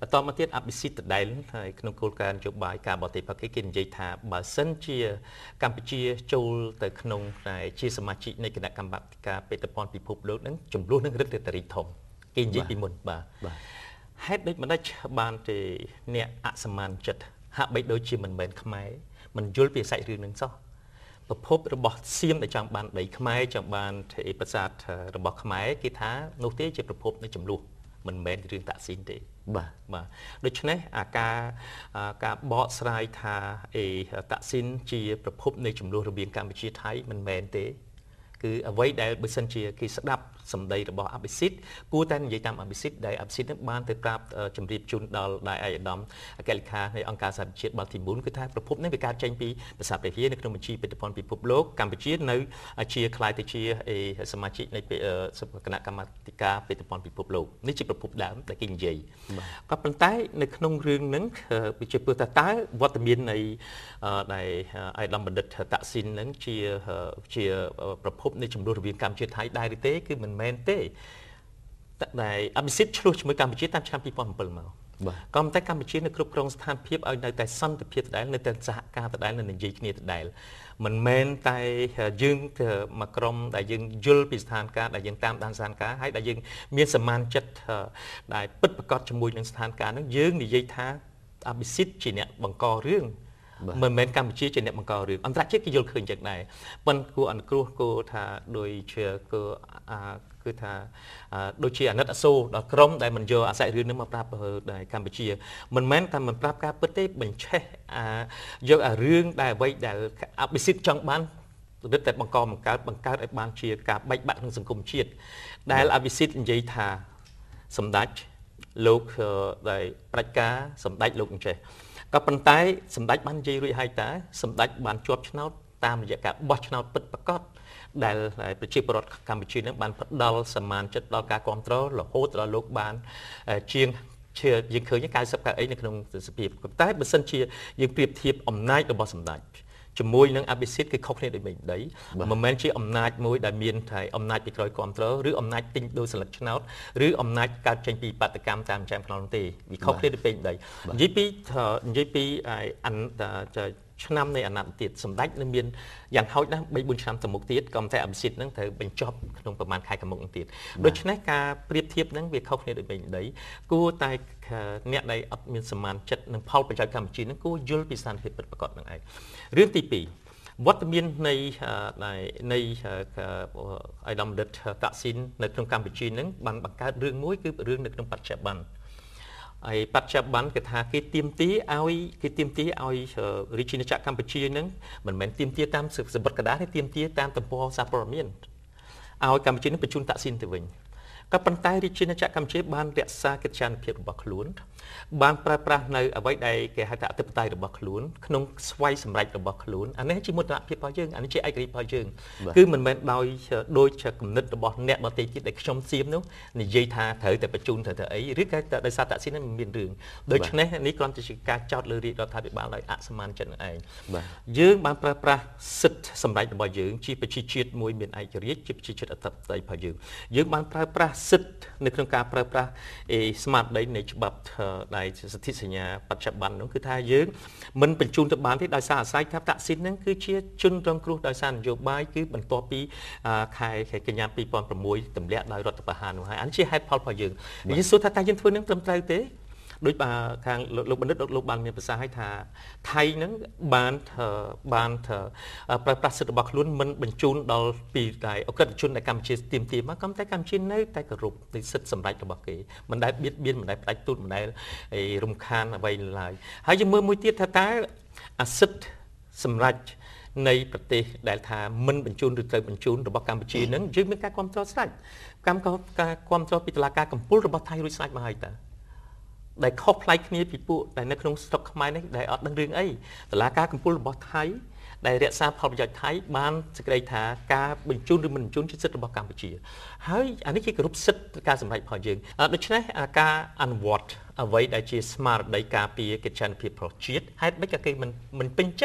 Speaker 2: បន្តមកទៀតអភិសិទ្ធដដែលហើយក្នុងគោលការណ៍នយោបាយការបរទេសប្រកេគេនិយាយថាបើសិនជាកម្ពុជាចូលទៅក្នុងតែជាសមាជិកនៃគណៈកម្មាធិការបេតិកភណ្ឌពិភពលោកនឹងចំនួននឹងរឹតតែរីធំគេនិយាយពីមុនបាទហេតុដូចម្ដេចបានទេអ្នកអសមានចិត្តហាក់បីដូចជាមិនមែនខ្មែរមិនយល់ពីសាច់រឿងនឹងសោះប្រភពរបស់សៀមដែលចង់បានដីខ្មែរចង់បានប្រាសាទរបស់ខ្មែរគេថានោះទេជាប្រភពនៃចំនួនមិនមែនរឿងតាក់ស៊ីនទេបាទបាទដូច្នេះអាការការបកស្រាយថាអេតាក់ស៊ីនជាប្រភពនៃចំនួនរវាងកម្ពុជាថៃមិនមែនទេគឺអ្វីដែលបើសិនជាគេស្ដាប់សម្ដីរបស់អភិសិទ្ធគួរតែនិយាយតាមអភិសិទ្ធដែលអភិសិទ្ធនឹងបានទៅប្រាប់ជម្រាបជូនដល់ដៃឯកឧត្តមអគ្គលេខានៃអង្គការសហប្រជាជាតិបាល់ទីមូនគឺថាប្រភពនេះវាកើតចេញពីប្រាសាទព្រះវិហារនៅក្នុងបញ្ជីបេតិកភណ្ឌពិភពលោកកម្ពុជានៅជាខ្លាយទៅជាសមាជិកនៃគណៈកម្មាធិការបេតិកភណ្ឌពិភពលោកនេះជាប្រភពដើមដែលគេនិយាយក៏ប៉ុន្តែនៅក្នុងរឿងហ្នឹងវាជាព្រោះថាតើវត្តមាននៃដែលឯកឧត្តមបណ្ឌិតតាក់ស៊ីនហ្នឹងជាជាប្រភពនៃចំនួនរវាងកម្ពុជាថៃដែរឬទេគឺមិនមែនទេតែអភិសិទ្ធឆ្លោះជាមួយកម្ពុជាតាមឆ្នាំពីរពាន់bảyមកក៏ប៉ុន្តែកម្ពុជានៅគ្រប់គ្រងស្ថានភាពឲ្យនៅតែសន្តិភាពដដែលនៅតែសហការដដែលនៅនិយាយគ្នាដដែលមិនមែនតែយើងមកក្រុមដែលយើងយល់ពីស្ថានភាពដែលយើងតាមដានស្ថានភាពហើយដែលយើងមានសមានចិត្តដែលពិតប្រាកដជាមួយនឹងស្ថានភាពហ្នឹងយើងនិយាយថាអភិសិទ្ធជាអ្នកបង្ករឿងមិនមែនកម្ពុជាជាអ្នកបង្ករឿងអន្តរជាតិគេយល់ឃើញចឹងដែរប៉ុន្តែគួរអនុគ្រោះគួរថាដោយជាគួរគឺថាដូចជាអាណិតអាសូរដល់ក្រមដែលមិនយកអាស្រ័យរឿងនេះមកប្រាប់ដល់កម្ពុជាមិនមែនតែមិនប្រាប់ការពិតទេបញ្ឆេះយកអារឿងដែលអ្វីដែលអភិសិទ្ធចង់បានរឹតតែបង្កបង្កើតបង្កើតឲ្យបានជាការបែកបាក់ក្នុងសង្គមជាតិដែលអភិសិទ្ធនិយាយថាសម្ដេចលោកដែលប្រាជ្ញាសម្ដេចលោកអញ្ចេះក៏ប៉ុន្តែសម្ដេចបាននិយាយរួចហើយតើសម្ដេចបានជាប់ឆ្នោតតាមរយៈការបោះឆ្នោតពិតប្រាកដដែលប្រជាពលរដ្ឋកម្ពុជានឹងបានផ្ដល់សមានចិត្តដល់ការគ្រប់គ្រងរហូតដល់លោកបានជាងជាយើងឃើញកៅសិបកៅអីនៅក្នុងសភាពតែបើសិនជាយើងប្រៀបធៀបអំណាចរបស់សម្ដេចជាមួយនឹងអភិសិទ្ធគឺខុសគ្នាដូចមិនដីមិនមែនជាអំណាចមួយដែលមានតែអំណាចពីក្រោយគ្រប់គ្រងឬអំណាចទិញដូរសន្លឹកឆ្នោតឬអំណាចកើតចេញពីបាតកម្មតាមចាំខ្នងទេវាខុសគ្នាដូចពេញដីនិយាយពីនិយាយពីអានឆ្នាំនៃអាណត្តិទៀតសម្ដេចនឹងមានយ៉ាងហោចណាស់បីបួនឆ្នាំទៅមុខទៀតក៏តែអភិសិទ្ធនឹងត្រូវបញ្ចប់ក្នុងប្រហែលខែកមុខនឹងទៀតដូច្នេះការប្រៀបធៀបនឹងវាខុសគ្នាដូចពេញដីគួរតែអ្នកដែលអត់មានសមានចិត្តនឹងផលប្រយោជន៍កម្ពុជានឹងគួរយល់ពីស្ថានភាពពិតប្រាកដនឹងឯងរឿងទីពីរវត្តមាននៃនៃអៃដាមដិតតាក់ស៊ីននៅក្នុងកម្ពុជានឹងបានបង្កើតរឿងមួយគឺរឿងនៅក្នុងបច្ចុប្បន្នហើយបច្ចុប្បន្នគេថាគេទៀមទាឲ្យគេទៀមទាឲ្យរាជាណាចក្រកម្ពុជានឹងមិនមែនទៀមទាតាមសម្បត្តិកណ្ដាលទេទៀមទាតាមទំព័រសារព័ត៌មានឲ្យកម្ពុជានឹងបញ្ជូនតាក់ស៊ីនទៅវិញក៏ប៉ុន្តែរាជាណាចក្រកម្ពុជាបានរក្សាកិត្តិយសភាពរបស់ខ្លួនបានប្រើប្រាស់នៅអ្វីដែលគេហៅថាអធិបតេយ្យរបស់ខ្លួនក្នុងស្វ័យសម្រេចរបស់ខ្លួនអានេះជាមោទនភាពរបស់យើងអានេះជាឯករាជ្យរបស់យើងគឺមិនមែនដោយដោយគំនិតរបស់អ្នកដទៃទៀតដែលខ្ញុំសៀមនោះនិយាយថាត្រូវតែបញ្ជូនត្រូវទៅអីឬក៏ដោយសារតាក់ស៊ីននេះមានរឿងដូច្នេះនេះគ្រាន់តែជាការចោទលើរាជរដ្ឋាភិបាលដោយអសមានចិត្តនឹងឯងយើងបានប្រើប្រាស់សិទ្ធិសម្រេចរបស់យើងជាប្រជាជាតិមួយមានឯករាជ្យជាប្រជាជាតិអធិបតេយ្យរបស់យើងយើងបានប្រើប្រាស់សិទ្ធិនៅក្នុងការប្រើប្រាស់ស្មារតីនៃច្បាប់ដែលសិទ្ធិសញ្ញាបច្ចុប្បន្ននោះគឺថាយើងមិនបញ្ជូនទៅបានទេដោយសារអាស្រ័យថាតាក់ស៊ីនហ្នឹងគឺជាជនរងគ្រោះដោយសារនយោបាយគឺបន្ទាប់ពីខែកញ្ញាពីរពាន់ប្រាំមួយទម្លាក់ដោយរដ្ឋប្រហារនោះហើយអានេះជាហេតុផលរបស់យើងយើងសួរថាតើយើងធ្វើនឹងត្រឹមត្រូវទេដូចខាងលោកបណ្ឌិតលោកបានមានប្រសាសន៍ឲ្យថាថៃហ្នឹងបានបានប្រើប្រាស់សិទ្ធិរបស់ខ្លួនមិនបញ្ជូនដល់ពីតែអក្រិតជនដែលកម្ពុជាទាមទារមកក៏តែកម្ពុជានៅតែគោរពនៃសិទ្ធិសម្រេចរបស់គេមិនដែលបៀតបៀនមិនដែលផ្ដាច់ទូតមិនដែលរំខានអ្វីឡើយហើយយើងមើលមួយទៀតថាតើអាសិទ្ធិសម្រេចនៃប្រទេសដែលថាមិនបញ្ជូនឬត្រូវបញ្ជូនរបស់កម្ពុជានឹងយើងមានការគ្រប់គ្រងស្រេចកម្មការគ្រប់គ្រងពីតុលាការកំពូលរបស់ថៃរួចស្រេចមកហើយតើដែលខុសប្លែកគ្នាពីពួកដែលនៅក្នុងស្រុកខ្មែរនេះដែលអត់ដឹងរឿងអីតុលាការកំពូលរបស់ថៃដែលរក្សាផលប្រយោជន៍ថៃបានសេចក្តីថាការបញ្ជូនឬមិនបញ្ជូនជាសិទ្ធិរបស់កម្ពុជាហើយអានេះជាគោរពសិទ្ធិការសម្រេចរបស់យើងដូច្នេះការអនុវត្តអ្វីដែលជាស្មារតីការពារកិច្ចការភាពប្រជាជាតិហេតុម៉េចក៏គេមិនមិនពេញចិត្ត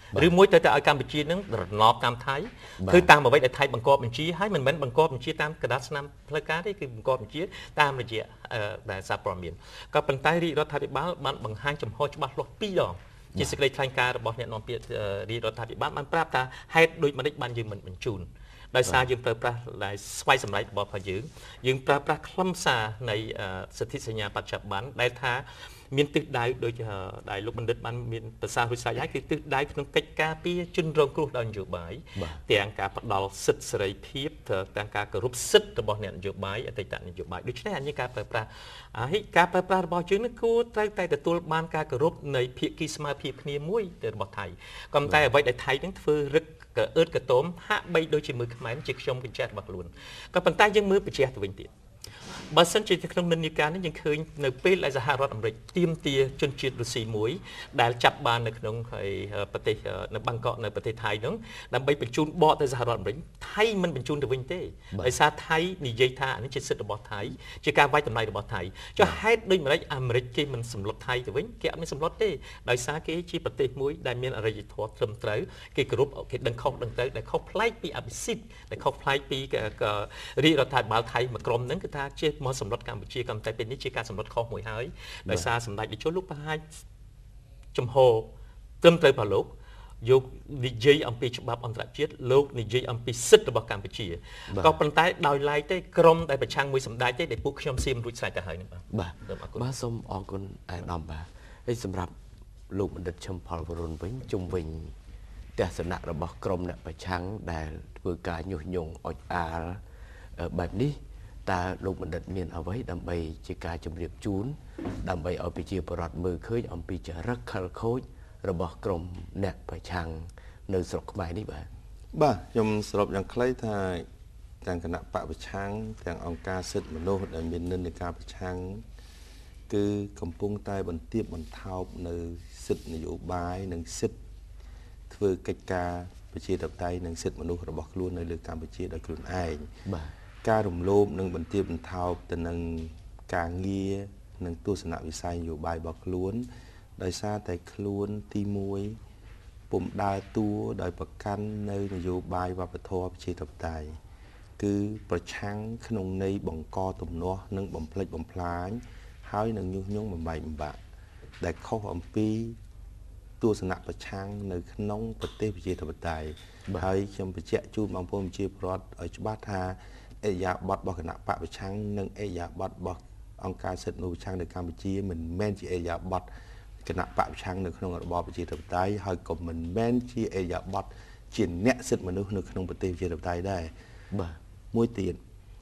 Speaker 2: หรือมวยแต่แต่การบัญชีนั้นรอบตามไทยคือตามมาไว้ในไทยบังกอบบัญชีให้มันเหมือนบังกอบบัญชีตามกระดาษนำพลการที่คือบังกอบบัญชีตามระยะแต่ซาปรมีนก็เป็นใต้รีรัฐาธิบาลมันบางห้างจำพอฉบับลดปีดองจิตสกายทางการบอกเนี่ยนอนเปียรีรัฐาธิบาลมันปราบตาให้โดยมันได้บันยืมมันเป็นจูนโดยซายืมเปิดปลาหลายสไปสำไรบอกพายืมยืมปลาปลาคล่ำซาในสถิติสัญญาปัจจุบันได้ท้ามีตึกได้โดยได้ลูกบันทึกมันมีภาษาวิชาย้ายคือตึกได้ขนมกิจการปีจุนโรงครูดอนอยู่บ่ายแต่งการพัดดอลสิทธิ์เสรีพิบแต่งการกรุบสิทธิ์ระบบเนี่ยอยู่บ่ายแต่แต่อยู่บ่ายดูเช่นนี้การเปิดปลาให้การเปิดปลาระบบจืดนั่นคือแต่แต่แต่ตัวบ้านการกรุบในพิกิสมาพิบนี้มุ้ยแต่ระบบไทยก็แต่ไว้ในไทยนั่นคือรึกเกิดเอิร์ดกระต้มห้าใบโดยจิมือขมายจิกชมกันแจ๊ดบักลุนก็เป็นใต้ยังมือไปแจ๊ดตัวเองติดบางสันจิตขนมนินยการนั้นยังเคยในปีหลายสหรัฐอเมริกาเตรียมเตียจนจิตรุสีมวยได้จับบานในขนมไอ้ประเทศในบางเกาะในประเทศไทยนั้นนำไปเป็นจูนบอในสหรัฐอเมริกาไทยมันเป็นจูนตัวเองเต้ไอ้ซาไทยนิยายท่าอันนี้จิตสิทธิ์ระบบไทยจิการไว้ตำนายระบบไทยจะให้ด้วยมาได้อเมริกามันสำรวจไทยตัวเองแกไม่สำรวจเต้โดยซาเกจีประเทศมวยได้มีอะไรจะทอดเติมเติมเกี่ยวกับรูปเกี่ยวกับดังเข้าดังเติมได้เข้าพลายปีอภิสิทธิ์ได้เข้าพลายปีกับรีรัฐบาลไทยมากรมนั้นคือท่าเชื่อมอสำรวจการบัญชีกรรมแต่เป็นนิจการสำรวจข้อมูลหายโดยซาสำนักดิฉันลูกพายจำโฮเติมเติมผ่าลูกยกนิจอัมพีฉบับอันตรายลูกนิจอัมพีสิทธิ์ระบบการบัญชีก็เป็นใต้ดอยไล่ได้กรมได้ประชังมวยสำนักได้ได้ปุ๊กชมซีมรุ่ยใส่แต่หายนี่บ้าง
Speaker 1: บ้าส้มออกคนไอ้ดอมบ้าไอ้สำหรับลูกมันดัดชมพอลวรุนวิ่งจุ่มวิ่งแต่สำนักระบบกรมเนี่ยประชังได้เพื่อการหยุดยงอดอาแบบนี้ตาลูกมันดัดเมียนเอาไว้ดำไปจิกาจมเรียบจูนดำไปเอาไปเจียปรอดมือเคยเอาไปจะรักคาร์โคยระบบกรมเน็ตไปชังเนื้อสกหมายนี่บ้า
Speaker 3: บ้ายมสรุปอย่างใครทายแต่งคณะปะไปชังแต่งองค์การสิทธิ์มนุษย์ได้มีเนินในการไปชังคือกำปงใต้บนเทียบบนเท้าในสิทธิ์นโยบายหนึ่งสิทธิ์เพื่อกิจการไปเชียร์ดับไตหนึ่งสิทธิ์มนุษย์ระบบล้วนในเรื่องการไปเชียร์โดยกลุ่มไอ้การรวมโลมหนึ่งบนเทียบบนเท้าแต่หนึ่งการเงียหนึ่งตัวสนามวิสัยอยู่ใบบอกล้วนโดยซาแต่คล้วนตีมวยปุ่มดาตัวโดยประกันในนโยบายวัปทอเชียร์ดับไตคือประชังขนมในบ่งกอตุ่มนัวหนึ่งบ่มเพลย์บ่มพลายหายหนึ่งยุ่งยุ่งบ่มใบบ่มบะแต่ข้ออัมพีตัวสนับประชังในขนมประเทศเชียร์ดับไตหายชมประเจจูบางพวกเชียร์พรอดไอชบ้าทาเอียบอดบอกขณะปะประชังหนึ่งเอียบอดบอกองค์การเสร็จนูประชังในการประเชียร์เหมือนแม่นจีเอียบอดขณะปะประชังในขนมระบอบประเชียร์ดับไตหายก็เหมือนแม่นจีเอียบอดจีนเนี้ยเสร็จมนุษย์ในขนมประเทศเชียร์ดับไตได้มวยตีน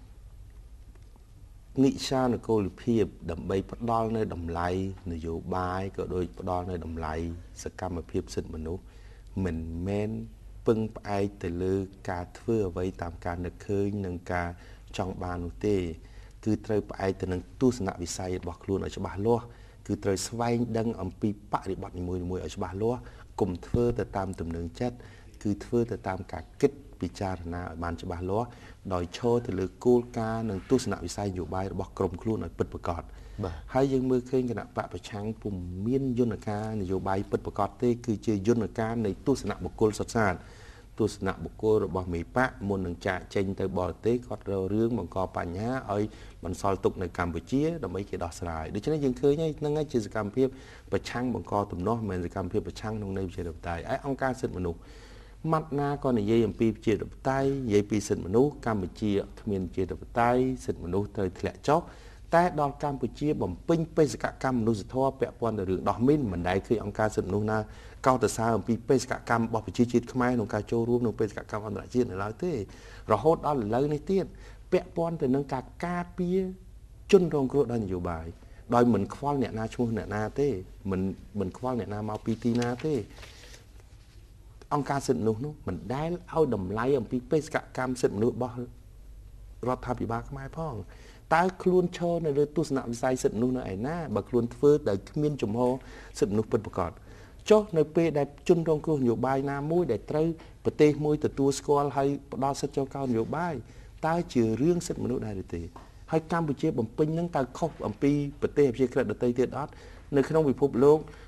Speaker 3: นิชาในโกลเพียบดำใบพัดดอลในดำไหลนโยบายก็โดยพัดดอลในดำไหลสกรรมเพียบเสร็จมนุษย์เหมือนแม่นปึงไปแต่เลือการเทื่อไว้ตามการนึกเคยหนึ่งการจองบานุเต้คือเตยไปแต่หนึ่งตู้สนวิสัยบอกล้วนởฉบับล้อคือเตยสวายดังอัมพีปะดิบัติมวยมวยởฉบับล้อกลุ่มเทื่อแต่ตามตำแหน่งจัดคือเทื่อแต่ตามการคิดพิจารณาบานฉบับล้อโดยโชว์แต่เลือกูการหนึ่งตู้สนวิสัยอยู่ใบบอกกลมคล้วนปิดประกอบให้ยังมือเคยขณะปะประชังปุ่มเมียนยนต์การนโยบายปิดประกอบเต้คือเจยนต์การในตู้สนบุคคลสัตว์สารตัวสนบุคคลระบบมีปะมวลหนึ่งจ่าเจนแต่บอเต้ก็เราเรื่องบังกอปัญญาไอ้มันซอยตกในกัมพูชีเราไม่เกี่ยวดอกสลายดิฉันยังเคยไงนั่งไงกิจกรรมเพียบประชังบังกอตุ่มน้อยเหมือนกิจกรรมเพียบประชังตรงในวิชาดับไตไอ้องค์การสิทธิมนุษย์มัดนาก่อนในยี่ยมปีเจดับไตยี่ปีสิทธิมนุษย์กัมพูชีขมิ้นเจดับไตสิทธิมนุษย์เธอแถลจ๊อกแต่ดอกกัมพูชีบ่มปิ้งเป็นสกัดกรรมมนุษย์ทว่าเปะปอนแต่เรื่องดอกมิ้นเหมือนใดคือองค์การสิทธิมนุษย์นะเก้าแต่ซาของปีเป็นสกัดกรรมบอกไปชี้จิตขมายหนุ่มการโจรูปหนุ่มเป็นสกัดกรรมอันตรายจีนในเราเต้เราโหดเอาหรือเลยในเตี้ยเปะปอนแต่นังการกาเปียจนรองกรดได้อยู่บ่ายโดยเหมือนควอลเนี่ยนาช่วงเนี่ยนาเต้เหมือนเหมือนควอลเนี่ยนามาปีตีนาเต้องค์การสิทธิมนุษย์นู้มันได้เอาดำไล่ของปีเป็นสกัดกรรมสิทธิมนุษย์บอกรอดทำปีบ้าขมายพ่องตาคลุนโชว์ในเรื่องตุสนาวิสัยสิทธิมนุษย์ในไอ้หน้าบักคลุนเฟื่องแต่เมียนจุ่มโฮสิทธิมนุษย์เป็นประกอบโจ้ในเปได้จุนรองครูนโยบายน้ำมุ้ยได้เตยประเทศมุ้ยแต่ตัวสกอลให้ดอสเจ้าเก่านโยบายตาเชื่อเรื่องสิทธิมนุษย์ได้หรือตีให้กัมพูชีบ่มปิ้งนั่งตาเข้าอัมพีประเทศเชียร์กระดาษเตยเทียดอดในขนมวิภพโลก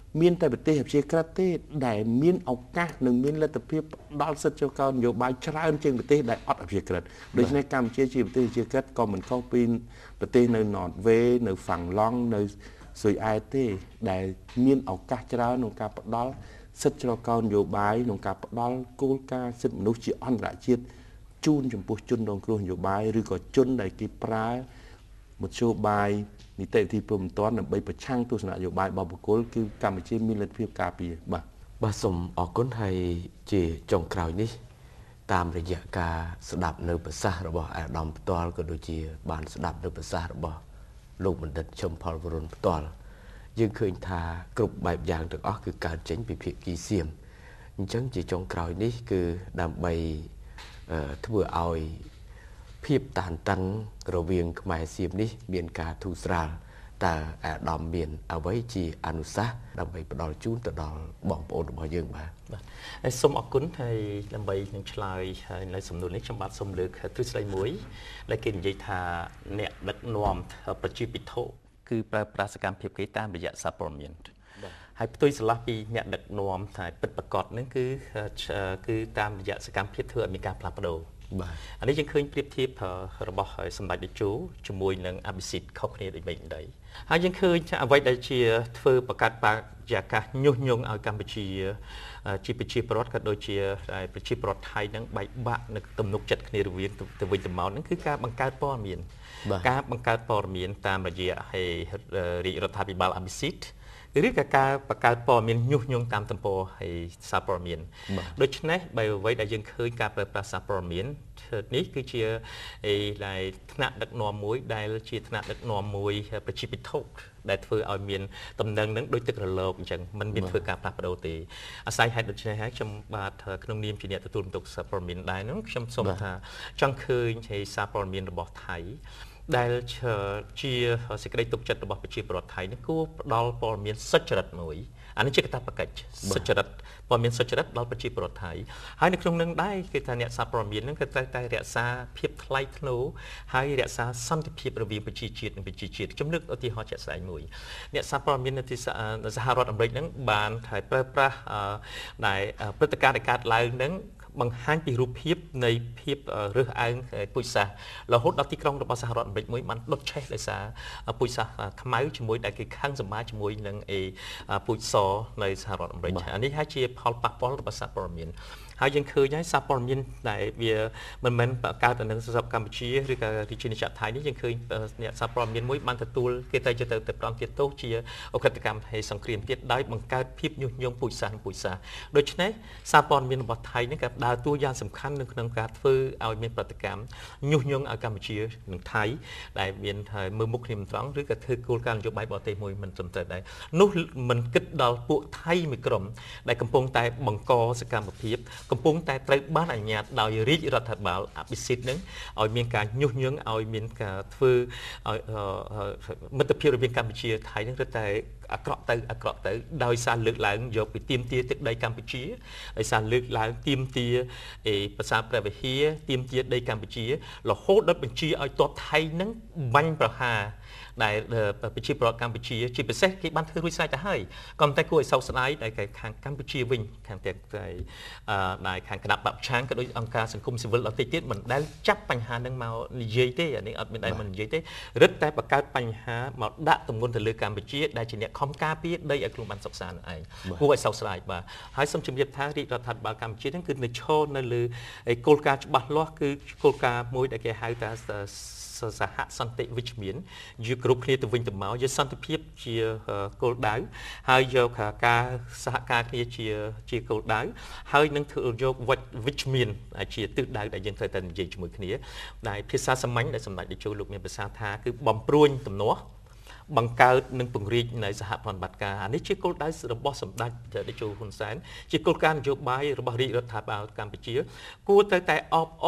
Speaker 3: មានតែប្រទេសជាក្រាត់ទេដែលមានឱកាសនិងមានលទ្ធភាពដល់សិទ្ធិចូលកោនយោបាយច្រើនជាងប្រទេសដែលអត់អភិជាក្រិតដូច្នេះកម្ពុជាជាប្រទេសជាក្រិតក៏មិនខុសពីប្រទេសនៅណតវេនៅហ្វាំងឡង់នៅស៊ុយអែតទេដែលមានឱកាសច្រើនក្នុងការផ្ដល់សិទ្ធិចូលកោនយោបាយក្នុងការផ្ដល់គោលការណ៍សិទ្ធិមនុស្សជាអន្តរជាតិជូនចំពោះជនរងគ្រោះនយោបាយឬក៏ជនដែលគេប្រើមធ្យោបាយនីតិវិធីព្រមព្រៀងដើម្បីប្រឆាំងទស្សនៈនយោបាយរបស់បុគ្គលគឺកម្ពុជាមានលទ្ធភាពការពារបាទ
Speaker 1: បាទសូមអរគុណហើយជាចុងក្រោយនេះតាមរយៈការស្ដាប់នៅប្រសាសន៍របស់អាដាមផ្ទាល់ក៏ដូចជាបានស្ដាប់នៅប្រសាសន៍របស់លោកបណ្ឌិតឈឹមផលវរុនផ្ទាល់យើងឃើញថាគ្រប់បែបយ៉ាងទាំងអស់គឺកើតចេញពីភាគីសៀមអញ្ចឹងជាចុងក្រោយនេះគឺដើម្បីធ្វើឲ្យភាពតានតឹងរវាងខ្មែរសៀមនេះមានការធូរស្រាលតើអាដាមមានអ្វីជាអនុសាសន៍ដើម្បីផ្ដល់ជូនទៅដល់បងប្អូនរបស់យើងបាទ
Speaker 2: បាទហើយសូមអរគុណហើយដើម្បីនឹងឆ្លើយនៅសំណួរនេះខ្ញុំបាទសូមលើកទ្រឹស្ដីមួយដែលគេនិយាយថាអ្នកដឹកនាំប្រជាពិធគឺប្រើប្រាស់សកម្មភាពគេតាមរយៈសារព័ត៌មានហើយផ្ទុយស្រឡះពីអ្នកដឹកនាំថាពិតប្រាកដនឹងគឺគឺតាមរយៈសកម្មភាពធ្វើឲ្យមានការផ្លាស់ប្ដូរ
Speaker 1: បាទ
Speaker 2: អានេះយើងឃើញប្រៀបធៀបរបស់សម្ដេចតេជោជាមួយនឹងអភិសិទ្ធខុសគ្នាដូចមិនដែរហើយយើងឃើញថាអ្វីដែលជាធ្វើបង្កើតបរិយាកាសញុះញង់ឲ្យកម្ពុជាជាប្រជាពលរដ្ឋក៏ដូចជាប្រជាពលរដ្ឋថៃនឹងបែកបាក់នៅទំនុកចិត្តគ្នារវាងទៅវិញទៅមកហ្នឹងគឺការបង្កើតព័ត៌មានការបង្កើតព័ត៌មានតាមរយៈរាជរដ្ឋាភិបាលអភិសិទ្ធឬក៏ការបង្កើតព័ត៌មានញុះញង់តាមទំព័រហើយសារព័ត៌មានដូច្នេះបើអ្វីដែលយើងឃើញការប្រើប្រាស់សារព័ត៌មាននេះគឺជាឯដែលថ្នាក់ដឹកនាំមួយដែលជាថ្នាក់ដឹកនាំមួយប្រជាពិធដែលធ្វើឲ្យមានតំណែងនឹងដូចទឹករលកអញ្ចឹងมันមានធ្វើការផ្លាស់ប្ដូរទេអាស្រ័យហេតុដូច្នេះហើយខ្ញុំបាទក្នុងនាមជាអ្នកទទួលបន្ទុកសារព័ត៌មានដែរនោះខ្ញុំសូមថាចង់ឃើញឯសារព័ត៌មានរបស់ថៃដែលជាសេចក្តីទុកចិត្តរបស់ប្រជាពលរដ្ឋថៃនេះគួរផ្ដល់ព័ត៌មានសុចរិតមួយអានេះជាកាតព្វកិច្ចសុចរិតព័ត៌មានសុចរិតដល់ប្រជាពលរដ្ឋថៃហើយនៅក្នុងនឹងដែរគឺថាអ្នកសារព័ត៌មាននឹងក៏ត្រូវតែរក្សាភាពថ្លៃថ្នូរហើយរក្សាសន្តិភាពរវាងប្រជាជាតិនិងប្រជាជាតិខ្ញុំលើកឧទាហរណ៍ជាក់ស្ដែងមួយអ្នកសារព័ត៌មាននៅទីសហរដ្ឋអាមេរិកនឹងបានតែប្រើប្រាស់ដែលព្រឹត្តិការណ៍ដែលកើតឡើងនឹងបង្ហាញពីរូបភាពនៃភាពរើសអើងពូជសាសន៍រហូតដល់ទីក្រុងរបស់សហរដ្ឋអាមេរិកមួយបានដុតឆេះដោយសារពូជសាសន៍ខ្មៅជាមួយដែលគេខឹងសម្បាជាមួយនឹងអេពូជសនៅសហរដ្ឋអាមេរិកអានេះហើយជាផលប៉ះពាល់របស់សារព័ត៌មានហើយយើងឃើញហើយសារព័ត៌មានដែលវាមិនមែនកើតទៅនឹងសម្រាប់កម្ពុជាឬក៏រាជាណាចក្រថៃនេះយើងឃើញអ្នកសារព័ត៌មានមួយបានទទួលគេទៅទៅទៅប្រំទៀតទោសជាអក្រិតកម្មហេសង្គ្រាមទៀតដោយបង្កើតភាពញុះញង់ពូជសាសន៍ពូជសាសន៍ដូច្នេះសារព័ត៌មានរបស់ថៃនេះក៏ដើរតួយ៉ាងសំខាន់នៅក្នុងការធ្វើឲ្យមានប្រតិកម្មញុះញង់ឲ្យកម្ពុជានិងថៃដែលមានមើលមុខគ្នាមិនត្រង់ឬក៏ធ្វើគោលការណ៍នយោបាយបរទេសមួយមិនត្រឹមត្រូវដែរនោះមិនគិតដល់ពួកថៃមួយក្រុមដែលកំពុងតែបង្កសកម្មភាពកំពុងតែត្រូវបានអនុញ្ញាតដោយរាជរដ្ឋាភិបាលអភិសិទ្ធនឹងឲ្យមានការញុះញង់ឲ្យមានការធ្វើឲ្យមិត្តភាពរវាងកម្ពុជាថៃនឹងរឹតតែអាក្រក់ទៅអាក្រក់ទៅដោយសារលើកឡើងយកពីទាមទារទឹកដីកម្ពុជាដោយសារលើកឡើងទាមទារអេភាសាព្រះវិហារទាមទារដីកម្ពុជារហូតដល់បញ្ជាឲ្យទ័ពថៃនឹងបាញ់ប្រហារដែលប្រជាពលរដ្ឋកម្ពុជាជាពិសេសគេបានធ្វើរួចស្រេចទៅហើយក៏តែគួរឲ្យសោកស្ដាយដែលខាងកម្ពុជាវិញខាងទាំងតែដែលខាងគណៈបព្វឆាងក៏ដូចអង្គការសង្គមស៊ីវិលដទៃទៀតមិនដែលចាប់បញ្ហានឹងមកនិយាយទេអានេះអត់មានដែលមកនិយាយទេរឹតតែបង្កើតបញ្ហាមកដាក់ទម្ងន់ទៅលើកម្ពុជាដែលជាអ្នកខំការពារដីឲ្យខ្លួនបានសុខសាន្តនឹងឯងគួរឲ្យសោកស្ដាយបាទហើយសូមជម្រាបថារាជរដ្ឋាភិបាលកម្ពុជានឹងគឺនៅឈរនៅលើគោលការណ៍ច្បាស់លាស់គឺគោលការណ៍មួយដែលគេហៅថាសហសន្តិវិជ្ជមានយកគ្រប់គ្នាទៅវិញទៅមកយកសន្តិភាពជាគោលដៅហើយយកការសហការគ្នាជាជាគោលដៅហើយនឹងធ្វើយកវិជ្ជមានជាទិសដៅដែលយើងត្រូវតែនិយាយជាមួយគ្នាដែលភាសាសាមញ្ញដែលសម្ដេចតេជោលោកមានប្រសាសន៍ថាគឺបំព្រួញទំនាស់បង្កើតនិងពង្រីកនៅសហប្រតិបត្តិការនេះជាគោលដៅរបស់សម្ដេចតេជោហ៊ុនសែនជាគោលការណ៍នយោបាយរបស់រាជរដ្ឋាភិបាលកម្ពុជាគួរទៅតែអបអរ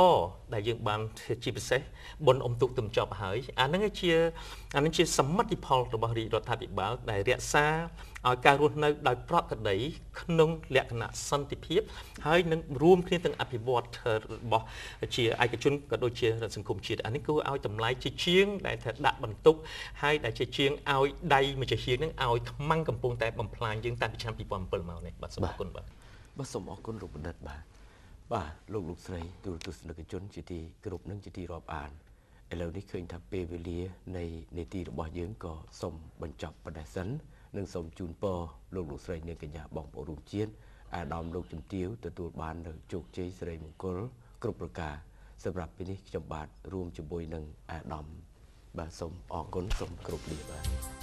Speaker 2: ដែលយើងបានជាពិសេសបុណ្យអុំទូកទំចប់ហើយអាហ្នឹងជាអាហ្នឹងជាសមិទ្ធផលរបស់រាជរដ្ឋាភិបាលដែលរក្សាឲ្យការរស់នៅដោយប្រក្រតីក្នុងលក្ខណៈសន្តិភាពហើយនឹងរួមគ្នាទាំងអភិវឌ្ឍរបស់ជាឯកជនក៏ដូចជារដ្ឋសង្គមជាតិអានេះគួរឲ្យតម្លៃជាជាងដែលថាដាក់បន្ទុកហើយដែលជាជាងឲ្យដៃម្ចាស់ជាងនឹងឲ្យខ្មាំងកំពុងតែបំផ្លាញយើងតាំងពីឆ្នាំពីរពាន់bảyមកនេះបាទសូមអរគុណបាទ
Speaker 1: បាទសូមអរគុណលោកបណ្ឌិតបាទបាទលោកលោកស្រីទូរទស្សនិកជនជាទីគ្រប់នឹងជាទីរាប់អានឥឡូវនេះឃើញថាពេលវេលានៃនីតិរបស់យើងក៏សូមបញ្ចប់បដិសិននិងសូមជូនពរលោកលោកស្រីនាងកញ្ញាបងប្អូនរួមជាតិអាដាមលោកជំទាវទទួលបាននូវជោគជ័យសិរីមង្គលគ្រប់ប្រការសម្រាប់ពេលនេះខ្ញុំបាទរួមជាមួយនឹងអាដាមបាទសូមអរគុណសូមគោរពលាបាទ